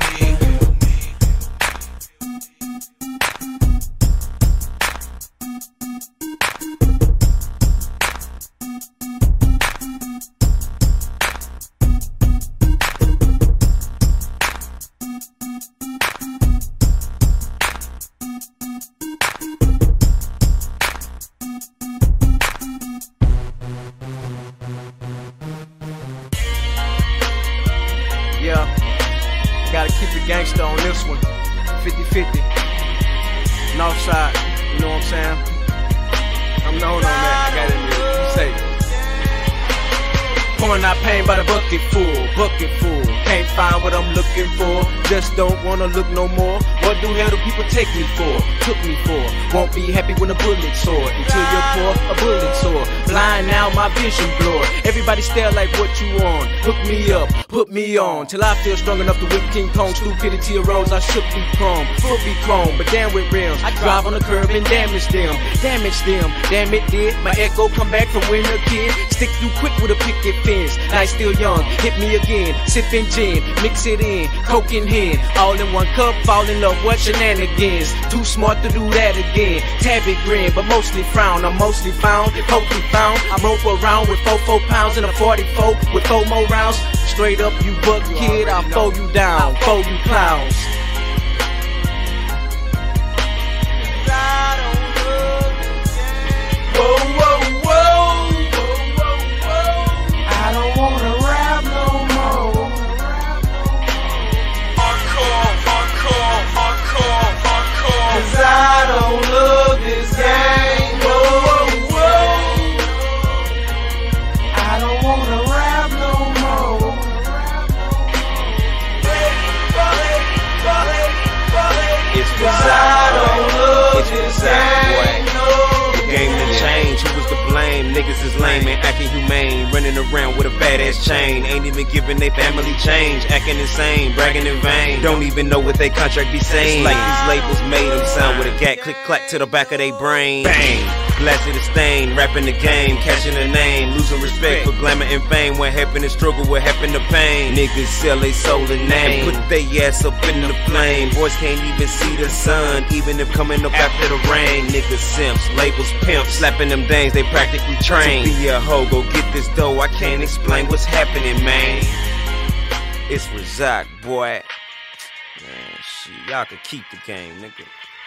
Gotta keep it gangster on this one. 50-50. Northside, you know what I'm saying? I'm known on that. I got it in there. You say. Pouring out pain by the bucket full. Can't find what I'm looking for. Just don't wanna look no more. What the hell do people take me for? Took me for. Won't be happy when a bullet soar. Until you're poor, a bullet soar. Blind now, my vision blurred. Everybody stare like what you on. Hook me up, put me on. Till I feel strong enough to whip King Kong. Stupidity arose, I should be chrome. Foot be chrome, but damn with rims. I drive on the curb and damage them. Damn it did. My echo come back from when a kid. Stick through quick with a picket fence. Night still young, hit me again. Sipping gin, mix it in, coke in hand. All in one cup, fall in love, what shenanigans. Too smart to do that again. Tabby grin, but mostly frown. I'm mostly found, hopefully found. I mope around with 4 pounds and a 44 with 4 more rounds. Straight up, you buck kid, I'll fold you down, fold you clowns. I don't love this game. I don't wanna rap no more. It's Cause I don't love this game. The game done changed. Who was to blame? Niggas is lame and acting humane. Running around with a badass chain. Ain't even giving they family change. Acting insane, bragging in vain. Don't even know what they contract be saying. It's like these labels made them sound with a gat click clack to the back of their brain. Bang! Glass to the stain, rapping the game, catching the name, losing respect for glamour and fame. What happened to struggle, what happened to pain? Niggas sell they soul and name, put they ass up in the flame. Boys can't even see the sun, even if coming up after the rain. Niggas simps, labels pimps, slapping them dames, they practically trained. To be a hoe, go get this dough, I can't explain what's happening, man. It's Razak, boy. Man, shit, y'all could keep the game, nigga.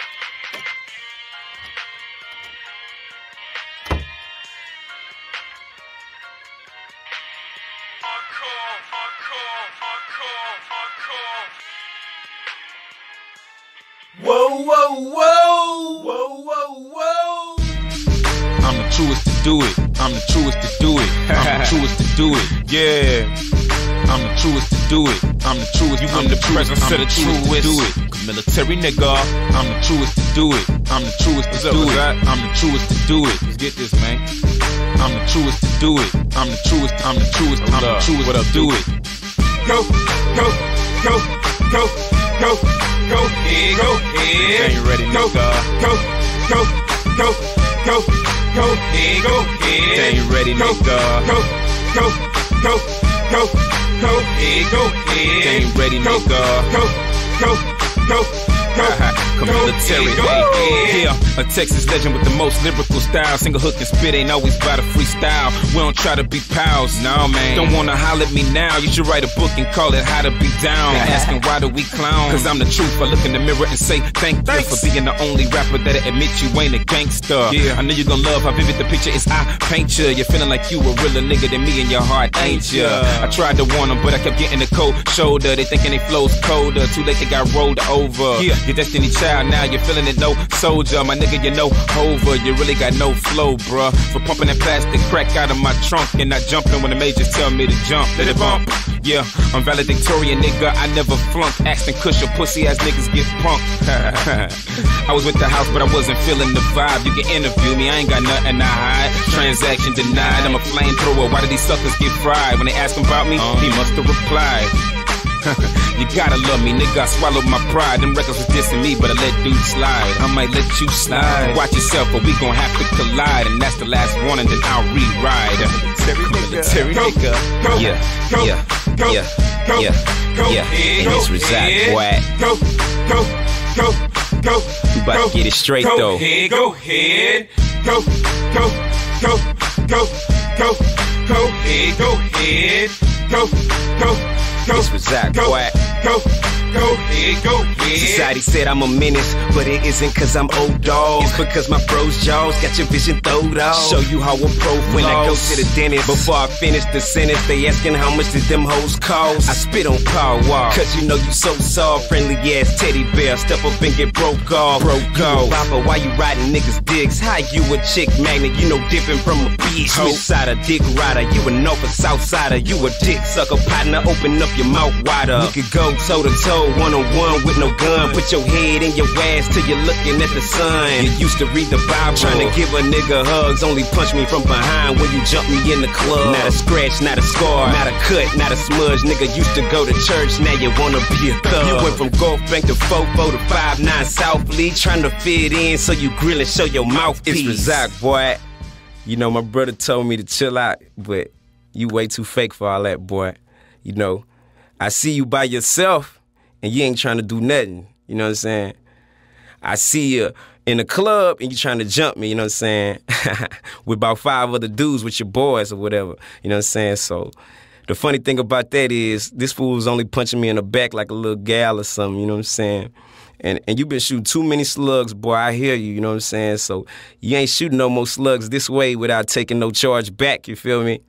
Whoa, whoa, whoa, whoa, whoa, whoa. I'm the truest to do it. I'm the truest to do it. I'm the truest to do it. Yeah. I'm the truest to do it. I'm the truest. You in the presence of the truest. Do it. Military nigga. I'm the truest to do it. I'm the truest to do it. I'm the truest to do it. Let's get this, man. I'm the truest to do it. I'm the truest. I'm the truest. I'm the truest. What up? Do it. Go, go, go, go, go, go, yeah, go, yeah. Ain't ready, go, nigga. go, go, go, go, go ahead, go ahead. They ain't ready, go, nigga. Go, go, go, go, go ahead, go ahead. They ain't ready, nigga. Go, go, go, go. Military, yeah, a Texas legend with the most lyrical style. Single hook and spit ain't always about a freestyle. We don't try to be pals, no man. Don't wanna holler at me now. You should write a book and call it How to Be Down. Asking why do we clown? Cause I'm the truth. I look in the mirror and say thank you for being the only rapper that'll admit you ain't a gangster. Yeah, I know you gon' love how vivid the picture is. I paint you. You're feeling like you a realer nigga than me in your heart, ain't ya? I tried to warn them, but I kept getting the cold shoulder. They thinking they flows colder. Too late, they got rolled over. Yeah, your destiny child, now you're feeling it, no soldier. My nigga, you know, over. You really got no flow, bruh. For pumping that plastic crack out of my trunk and not jumping when the majors tell me to jump. Let it bump. Yeah, I'm valedictorian, nigga. I never flunk. Aston Kush or pussy ass niggas get punked. I was with the house, but I wasn't feeling the vibe. You can interview me, I ain't got nothing to hide. Transaction denied. I'm a flamethrower. Why did these suckers get fried? When they ask him about me, he must have replied. You gotta love me, nigga, I swallowed my pride. Them records was dissing me, but I let dudes slide. I might let you slide. Watch yourself, or we gon' have to collide. And that's the last one, and then I'll rewride. Military nigga. Yeah, yeah, yeah, yeah, yeah. And it's Rizak, boy. Go, go, go, go. We about to get it straight, though. Go ahead. Go, go, go, go, go, go ahead, go ahead. Go, go. It's Rizak, boy. Go, go ahead, go ahead. Society said I'm a menace, but it isn't cause I'm old dog. It's because my froze jaws got your vision throwed off. Show you how I'm pro when I go to the dentist. Before I finish the sentence, they asking how much did them hoes cost. I spit on car wall, cause you know you so soft. Friendly ass teddy bear, step up and get broke off. Papa, why you riding niggas' dicks? How you a chick magnet, you know different from a bitch. Switch side a dick rider, you a north or south sider. You a dick sucker partner, open up your mouth wider. We could go toe to toe, one-on-one with no gun. Put your head in your ass till you're looking at the sun. You used to read the Bible, trying to give a nigga hugs. Only punch me from behind when you jump me in the club. Not a scratch, not a scar, not a cut, not a smudge. Nigga used to go to church, now you wanna be a thug. You went from Gulf Bank to Fofo to 5-9 South Lee, trying to fit in so you grill and show your mouthpiece. It's Rizak, boy. You know, my brother told me to chill out, but you way too fake for all that, boy. You know, I see you by yourself, and you ain't trying to do nothing. You know what I'm saying? I see you in the club, and you trying to jump me, you know what I'm saying? With about 5 other dudes with your boys or whatever. You know what I'm saying? So the funny thing about that is this fool was only punching me in the back like a little gal or something, you know what I'm saying? And you been shooting too many slugs, boy, I hear you know what I'm saying? So you ain't shooting no more slugs this way without taking no charge back, you feel me?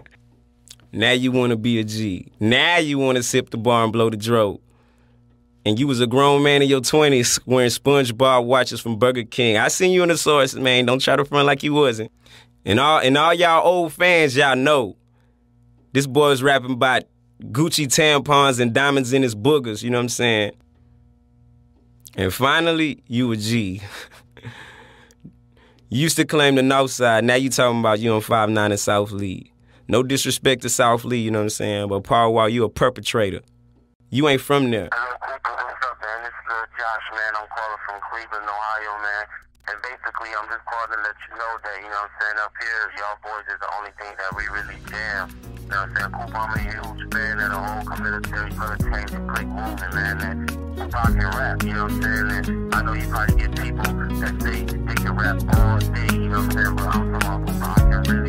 Now you want to be a G. Now you want to sip the bar and blow the dro. And you was a grown man in your 20s wearing SpongeBob watches from Burger King. I seen you in the source, man. Don't try to front like you wasn't. And all y'all old fans, y'all know, this boy was rapping about Gucci tampons and diamonds in his boogers, you know what I'm saying? And finally, you a G. You used to claim the North Side. Now you talking about you on 5-9 in South Lee. No disrespect to South Lee, you know what I'm saying? But Paul Wall, you a perpetrator. You ain't from there. What's up, man? This is Josh, man. I'm calling from Cleveland, Ohio, man. And basically, I'm just calling to let you know that, you know what I'm saying, up here, y'all boys is the only thing that we really jam. You know what I'm saying? Coop, I'm a huge fan of the whole military change and click movement, man. And rock and rap, you know what I'm saying? And I know you probably get people that say they can rap all day, you know what I'm saying? But I'm talking about rock and really.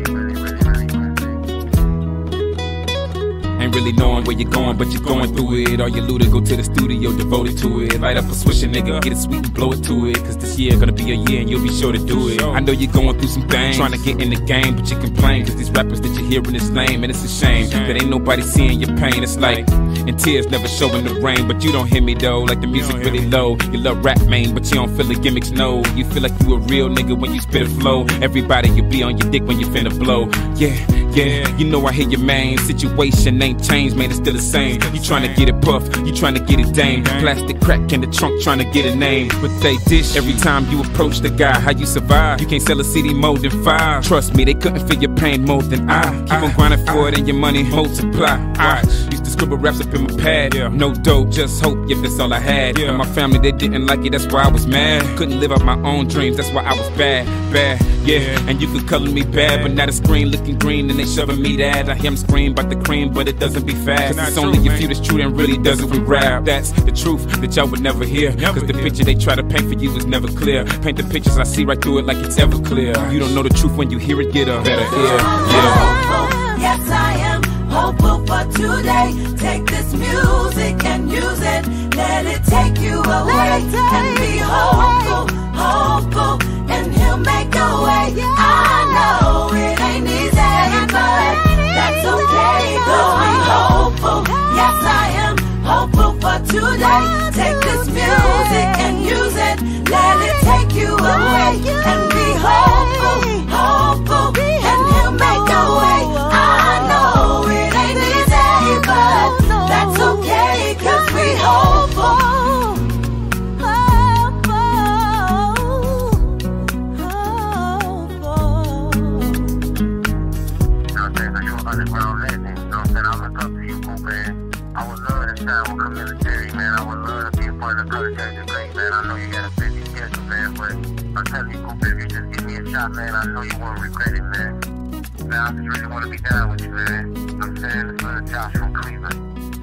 Ain't really knowing where you're going, but you're going through it. All you looted, go to the studio, devoted to it. Light up a swisher, nigga, get it sweet and blow it to it. Cause this year gonna be a year and you'll be sure to do it. I know you're going through some things, trying to get in the game, but you complain cause these rappers that you're hearing is lame. And it's a shame that ain't nobody seeing your pain. It's like, and tears never show in the rain. But you don't hear me though, like the music really low. You love rap, man, but you don't feel the gimmicks, no. You feel like you a real nigga when you spit a flow. Everybody, you be on your dick when you finna blow. Yeah, Yeah, you know I hear your man. Situation ain't changed, man, it's still the same. You tryna get it puff, you tryna get it dame. Plastic crack in the trunk, tryna get a name. But they dish every time you approach the guy. How you survive? You can't sell a CD more than 5. Trust me, they couldn't feel your pain more than I. Keep on grinding for it and your money multiply. Watch, used to scribble raps up in my pad. No dope, just hope, if that's all I had. And my family, they didn't like it, that's why I was mad. Couldn't live out my own dreams, that's why I was bad. Yeah, and you could color me bad, but now the screen looking green and they shoving me that. I hear them scream about the cream, but it doesn't be fast. It's only a few that's true and really doesn't we rap. That's the truth that y'all would never hear. Cause the picture they try to paint for you is never clear. Paint the pictures, I see right through it like it's ever clear. You don't know the truth when you hear it, get a better ear. Yeah. Yes, I am hopeful for today. Take this music and use it. Let it take you away. And be hopeful, and he'll make a way. I know it ain't easy, but that's okay. Cause we hopeful. Yes, I am hopeful for today. Take this music and use it. Let it take you away. And be hopeful, and he'll make a way. I know it ain't easy, but that's okay. Cause we hopeful. Underground legend, you know what I'm saying? I look up to you, Coop, man. I would love to shine with military, man. I would love to be a part of the Color Changing Great, man. I know you got a busy schedule, man, but I'm telling you, Coop, if you just give me a shot, man, I know you won't regret it, man. Man, I just really want to be down with you, man. I'm saying this little Josh from Cleveland.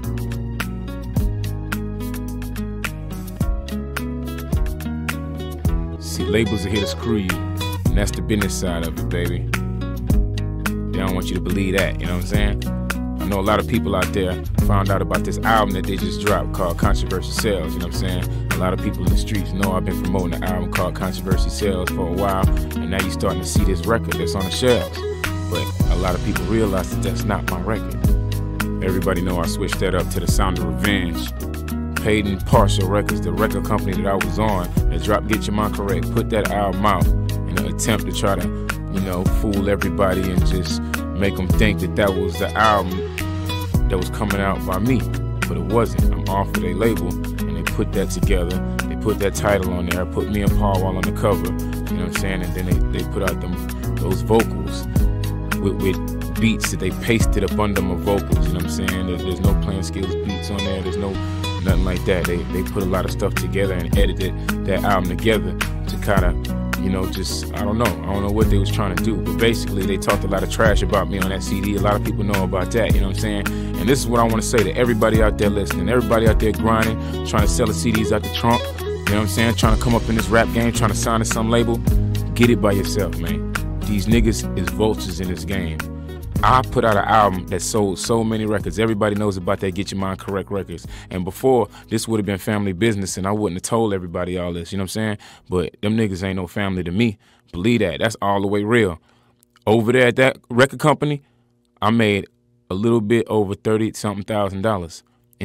See, labels are here to screw you, and that's the business side of it, baby. They don't want you to believe that, you know what I'm saying? I know a lot of people out there found out about this album that they just dropped called Controversy Sells, you know what I'm saying? A lot of people in the streets know I've been promoting the album called Controversy Sells for a while, and now you're starting to see this record that's on the shelves. But a lot of people realize that that's not my record. Everybody know I switched that up to the Sound of Revenge. Paid and Partial Records, the record company that I was on, that dropped Get Your Mind Correct, put that album out in an attempt to try to, you know, fool everybody and just make them think that that was the album that was coming out by me. But it wasn't. I'm off of their label, and they put that together. They put that title on there, put me and Paul Wall on the cover, you know what I'm saying? And then they put out those vocals with beats that they pasted up under my vocals, you know what I'm saying? There's no playing skills beats on there. There's nothing like that. They put a lot of stuff together and edited that album together to kind of, you know, just, I don't know what they was trying to do, but basically they talked a lot of trash about me on that CD. A lot of people know about that, you know what I'm saying? And this is what I want to say to everybody out there listening, everybody out there grinding, trying to sell the CDs out the trunk, you know what I'm saying? Trying to come up in this rap game, trying to sign to some label. Get it by yourself, man. These niggas is vultures in this game. I put out an album that sold so many records. Everybody knows about that Get Your Mind Correct records. And before, this would have been family business, and I wouldn't have told everybody all this, you know what I'm saying? But them niggas ain't no family to me. Believe that. That's all the way real. Over there at that record company, I made a little bit over $30-something thousand in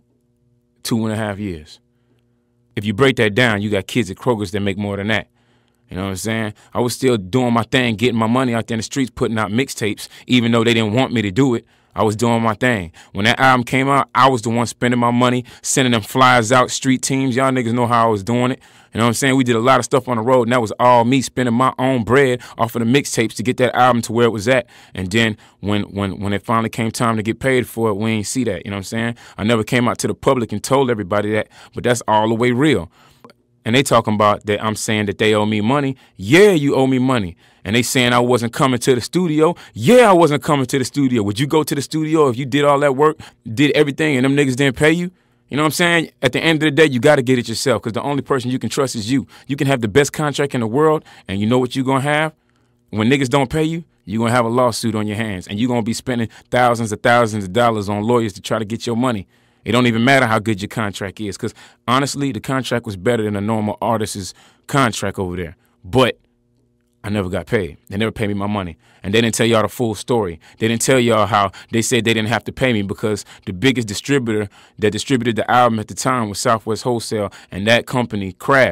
2.5 years. If you break that down, you got kids at Kroger's that make more than that. You know what I'm saying? I was still doing my thing, getting my money out there in the streets, putting out mixtapes, even though they didn't want me to do it. I was doing my thing. When that album came out, I was the one spending my money, sending them flyers out, street teams. Y'all niggas know how I was doing it. You know what I'm saying? We did a lot of stuff on the road, and that was all me spending my own bread off of the mixtapes to get that album to where it was at. And then when it finally came time to get paid for it, we ain't see that. You know what I'm saying? I never came out to the public and told everybody that, but that's all the way real. And they talking about that I'm saying that they owe me money. Yeah, you owe me money. And they saying I wasn't coming to the studio. Yeah, I wasn't coming to the studio. Would you go to the studio if you did all that work, did everything, and them niggas didn't pay you? You know what I'm saying? At the end of the day, you got to get it yourself, because the only person you can trust is you. You can have the best contract in the world, and you know what you're going to have? When niggas don't pay you, you're going to have a lawsuit on your hands, and you're going to be spending thousands of dollars on lawyers to try to get your money. It don't even matter how good your contract is, because honestly, the contract was better than a normal artist's contract over there. But I never got paid. They never paid me my money. And they didn't tell y'all the full story. They didn't tell y'all how they said they didn't have to pay me because the biggest distributor that distributed the album at the time was Southwest Wholesale, and that company crashed.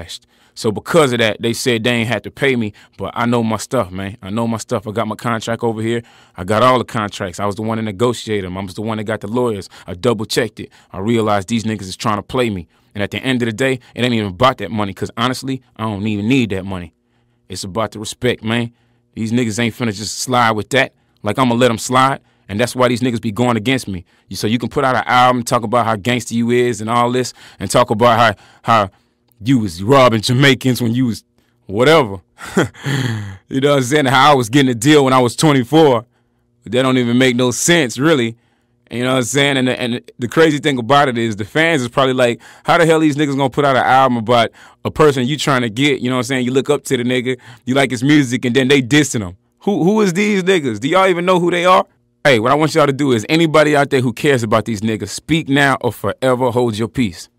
So because of that, they said they ain't had to pay me, but I know my stuff, man. I know my stuff. I got my contract over here. I got all the contracts. I was the one to negotiate them. I was the one that got the lawyers. I double-checked it. I realized these niggas is trying to play me. And at the end of the day, it ain't even about that money, because honestly, I don't even need that money. It's about the respect, man. These niggas ain't finna just slide with that. Like, I'm gonna let them slide. And that's why these niggas be going against me. So you can put out an album, talk about how gangster you is and all this, and talk about how you was robbing Jamaicans when you was whatever. You know what I'm saying? How I was getting a deal when I was 24. But that don't even make no sense, really. You know what I'm saying? And the crazy thing about it is the fans is probably like, how the hell these niggas gonna put out an album about a person you trying to get? You know what I'm saying? You look up to the nigga, you like his music, and then they dissing him. Who is these niggas? Do y'all even know who they are? Hey, what I want y'all to do is, anybody out there who cares about these niggas, speak now or forever hold your peace.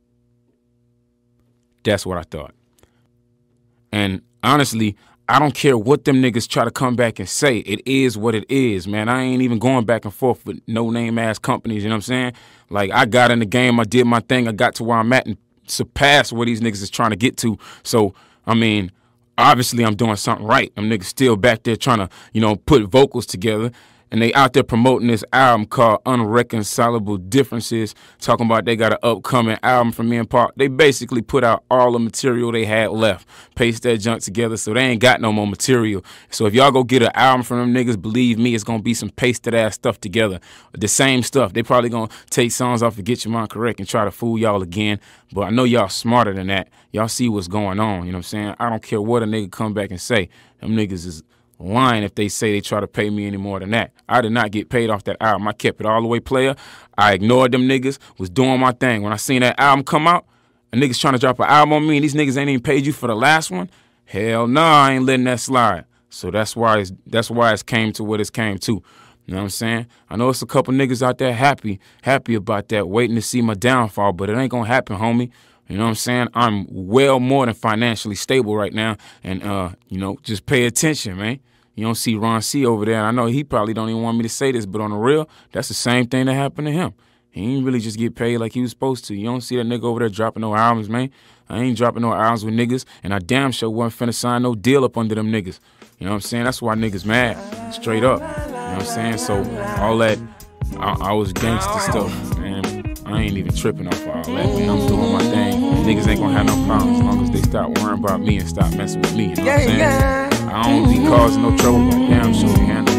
That's what I thought. And honestly, I don't care what them niggas try to come back and say. It is what it is, man. I ain't even going back and forth with no-name-ass companies, you know what I'm saying? Like, I got in the game, I did my thing, I got to where I'm at and surpassed where these niggas is trying to get to. So, I mean, obviously I'm doing something right. Them niggas still back there trying to, you know, put vocals together. And they out there promoting this album called Unreconcilable Differences, talking about they got an upcoming album from me and Park. They basically put out all the material they had left, paste that junk together, so they ain't got no more material. So if y'all go get an album from them niggas, believe me, it's going to be some pasted-ass stuff together. The same stuff. They probably going to take songs off of Get Your Mind Correct and try to fool y'all again. But I know y'all smarter than that. Y'all see what's going on, you know what I'm saying? I don't care what a nigga come back and say. Them niggas is lying if they say they try to pay me any more than that. I did not get paid off that album. I kept it all the way player. I ignored them niggas, was doing my thing. When I seen that album come out, a niggas trying to drop an album on me and these niggas ain't even paid you for the last one, hell nah, I ain't letting that slide. So that's why it's came to what it's came to. You know what I'm saying? I know it's a couple niggas out there happy about that, waiting to see my downfall, but it ain't gonna happen, homie. You know what I'm saying? I'm well more than financially stable right now. And, you know, just pay attention, man. You don't see Ron C over there. I know he probably don't even want me to say this, but on the real, that's the same thing that happened to him. He ain't really just get paid like he was supposed to. You don't see that nigga over there dropping no albums, man. I ain't dropping no albums with niggas, and I damn sure wasn't finna sign no deal up under them niggas. You know what I'm saying? That's why niggas mad, straight up. You know what I'm saying? So all that, I was gangster stuff, man. I ain't even tripping off all that, man. I'm doing my thing. Niggas ain't gonna have no problems as long as they stop worrying about me and stop messing with me. You know what I'm saying? I don't be causing no trouble, but damn sure we handle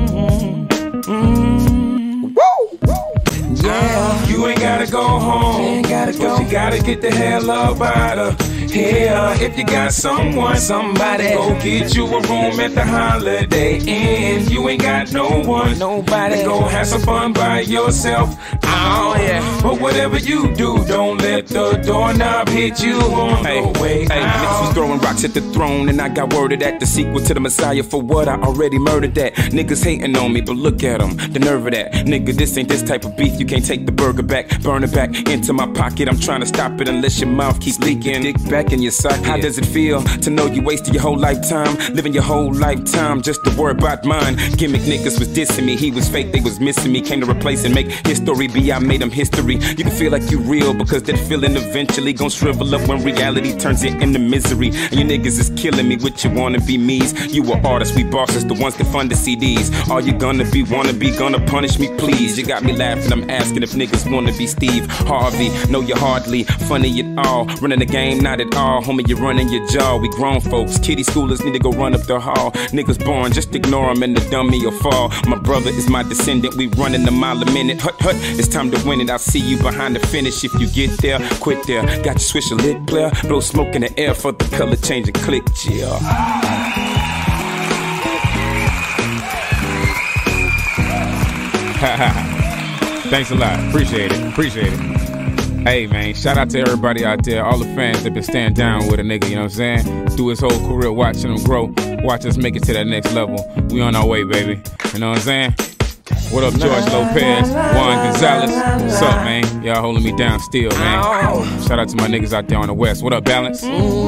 it. Yeah. You ain't gotta go home, but you gotta get the hell up out of here. If you got somebody, go get you a room at the Holiday Inn. You ain't got nobody, go have some fun by yourself. Oh yeah, but whatever you do, don't let the doorknob hit you on the way out. Niggas was throwing rocks at the throne, and I got word of that. The sequel to the Messiah, for what I already murdered that. Niggas hating on me, but look at them, the nerve of that. Nigga, this ain't this type of beef. You can't take the burger back, burn it back into my pocket. I'm trying to stop it unless your mouth keeps leaking. Dick back in your socket. How does it feel to know you wasted your whole lifetime, living your whole lifetime just to worry about mine? Gimmick niggas was dissing me, he was fake, they was missing me. Came to replace and make history be, I made them history. You can feel like you real because that feeling eventually gon' shrivel up when reality turns it into misery. And you niggas is killing me with your wannabe me's. You were artists, we bosses, the ones that fund the CDs. All you gonna be, gonna punish me, please. You got me laughing, I'm asking if niggas wanna be Steve Harvey. No, you're hardly funny at all. Running the game, not at all. Homie, you're running your jaw. We grown folks, kiddie schoolers need to go run up the hall. Niggas born, just ignore them and the dummy will fall. My brother is my descendant, we running a mile a minute. Hut, hut, it's time to win it. I'll see you behind the finish. If you get there, quit there. Got your switch a lit player, blow smoke in the air for the color change and click, yeah. Thanks a lot. Appreciate it. Hey, man, shout out to everybody out there, all the fans that been standing down with a nigga, you know what I'm saying? Through his whole career, watching him grow, watch us make it to that next level. We on our way, baby. You know what I'm saying? What up, George Lopez, Juan Gonzalez? What's up, man? Y'all holding me down still, man. Shout out to my niggas out there on the West. What up, Balance?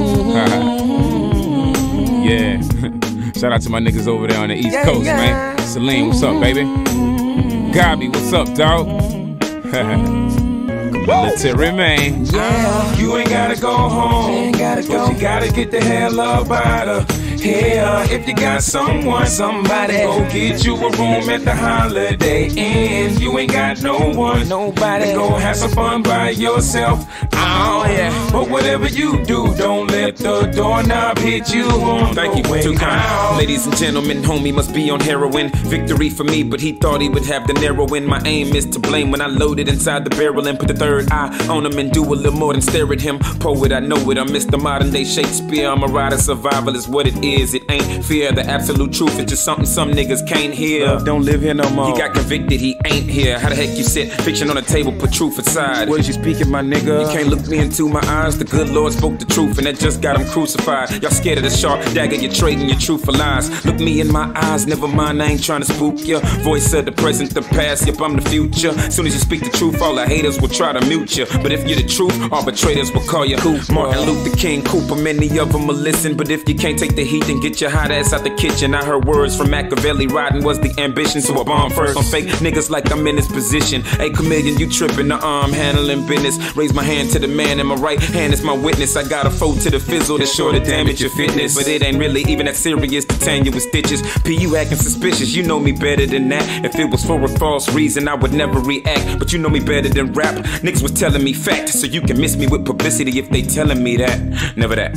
Yeah. Shout out to my niggas over there on the East Coast, man. Celine, what's up, baby? Gabi, what's up, dog? Military man. Yeah, you ain't gotta go home. But you gotta get the hell up out of here. If you got someone, somebody go get you a room at the Holiday Inn. You ain't got no one, nobody. Go have some fun by yourself. Oh yeah. But whatever you do, don't let the doorknob hit you on Thank you, too kind. Ladies and gentlemen, homie must be on heroin. Victory for me, but he thought he would have the narrow in. My aim is to blame when I loaded inside the barrel and put the third eye on him and do a little more than stare at him. Poet, I know it. I'm Mr. Modern Day Shakespeare. I'm a writer, survival is what it is. It ain't fear. The absolute truth is just something some niggas can't hear. Love don't live here no more. He got convicted, he ain't here. How the heck you sit fiction on the table, put truth aside? What is you speaking, my nigga? You can't look me into my eyes. The good Lord spoke the truth, and that just got him crucified. Y'all scared of the sharp dagger, you're trading your truth for lies. Look me in my eyes, never mind, I ain't trying to spook ya. Voice of the present, the past, yep, I'm the future. Soon as you speak the truth, all the haters will try to mute you. But if you're the truth, arbitrators will call you Martin Luther King, Cooper, many of them will listen. But if you can't take the heat, then get your hot ass out the kitchen. I heard words from Machiavelli, riding was the ambition. So I bomb first on fake niggas like I'm in this position. Hey, chameleon, you tripping, I'm handling business. Raise my hand to the man, and my right hand is my witness. I got a foe to the fizzle that's sure to damage your fitness. But it ain't really even that serious to tan you with stitches. P, you acting suspicious, you know me better than that. If it was for a false reason, I would never react. But you know me better than rap. Niggas was telling me fact, so you can miss me with publicity if they telling me that. Never that.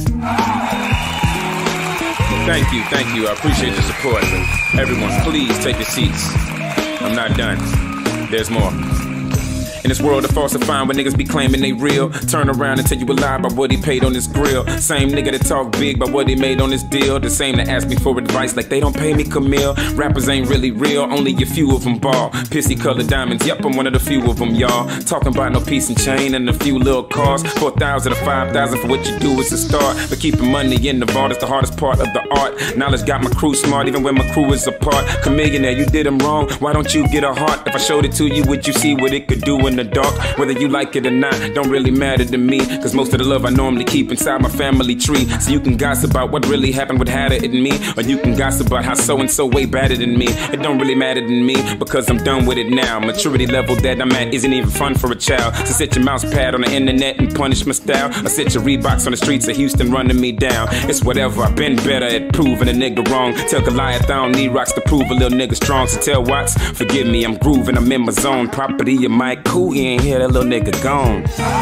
Thank you. I appreciate the support. Everyone, please take your seats. I'm not done. There's more. In this world of falsifying when niggas be claiming they real, turn around and tell you a lie about what he paid on his grill. Same nigga that talk big about what he made on his deal. The same that ask me for advice like they don't pay me, Camille. Rappers ain't really real, only a few of them ball. Pissy colored diamonds, yep, I'm one of the few of them, y'all. Talking about no piece and chain and a few little cars. 4,000 or 5,000 for what you do is a start. But keeping money in the vault is the hardest part of the art. Knowledge got my crew smart even when my crew is apart. Chameleonaire, you did them wrong, why don't you get a heart? If I showed it to you, would you see what it could do in the dark? Whether you like it or not, don't really matter to me. Cause most of the love I normally keep inside my family tree. So you can gossip about what really happened with Hatter and me. Or you can gossip about how so-and-so way better than me. It don't really matter to me because I'm done with it now. Maturity level that I'm at isn't even fun for a child. So set your mouse pad on the internet and punish my style. Or set your Reeboks on the streets of Houston running me down. It's whatever, I've been better at proving a nigga wrong. Tell Goliath I don't need rocks to prove a little nigga strong. So tell Watts, forgive me, I'm grooving, I'm in my zone. Property of Mike Cool, he ain't here, that little nigga gone.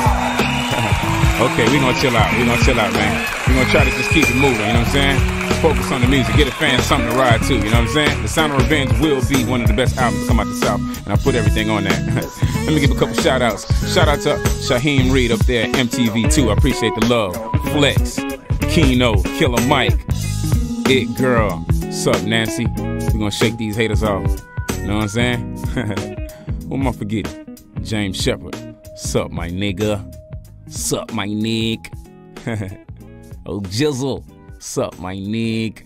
Okay, we gonna chill out. Man. We gonna try to just keep it moving, you know what I'm saying? Focus on the music, get a fan something to ride to, you know what I'm saying? The Sound of Revenge will be one of the best albums to come out the South, and I put everything on that. Let me give a couple shout outs. Shout out to Shaheem Reed up there at MTV2. I appreciate the love. Flex, Keno, Killer Mike, It Girl. Sup, Nancy? We gonna shake these haters off. You know what I'm saying? Who am I forgetting? James Shepard. Sup, my nigga? Sup, my nig? Oh, Jizzle. Sup, my nig?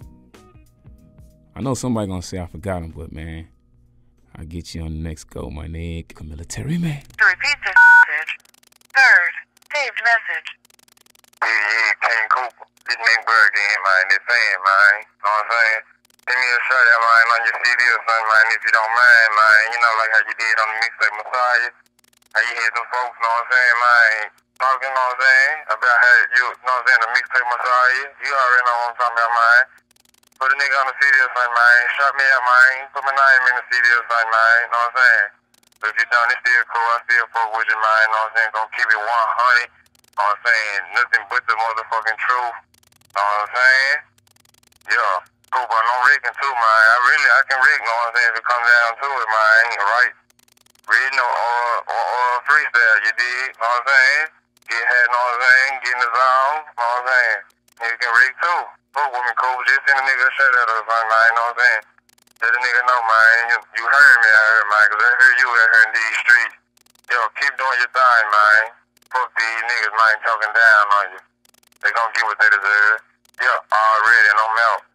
I know somebody gonna say I forgot him, but man, I'll get you on the next go, my nig. Military man. To repeat this message, third saved message. Yeah, King Cooper. This nigga Bird in, man. This saying, man. Know what I'm saying? Give me a shout out, man, on your CD or something, man, if you don't mind, man. You know, like how you did on the mixtape Messiah. How you hear them folks, know what I'm saying, man? Talking, know what I'm saying? About how you, know what I'm saying, the mixtape Messiah. You already know what I'm talking about, man. Put a nigga on the CD or something, man. Shout me out, man. Put my name in the CD or something, man. Know what I'm saying? But if you done, it's still cool. I still fuck with you, man. Know what I'm saying? Gonna keep it 100. Know what I'm saying? Nothing but the motherfucking truth. Know what I'm saying? Yeah. Cool, but I'm rigging too, man. I can rig, know what I'm saying, if it comes down to it, man. Right? Reading or freestyle, you dig? Know what I'm saying? Get head, know what I'm saying? Get in the zone, know what I'm saying? You can rig too. Fuck with me, cool. Just send a nigga a shout out or something, man. Know what I'm saying? Let a nigga know, man. You heard me out here, man, because I heard you out here in these streets. Yo, keep doing your thing, man. Fuck these niggas, man, talking down on you. They gonna get what they deserve. Yeah, already, and I'm out.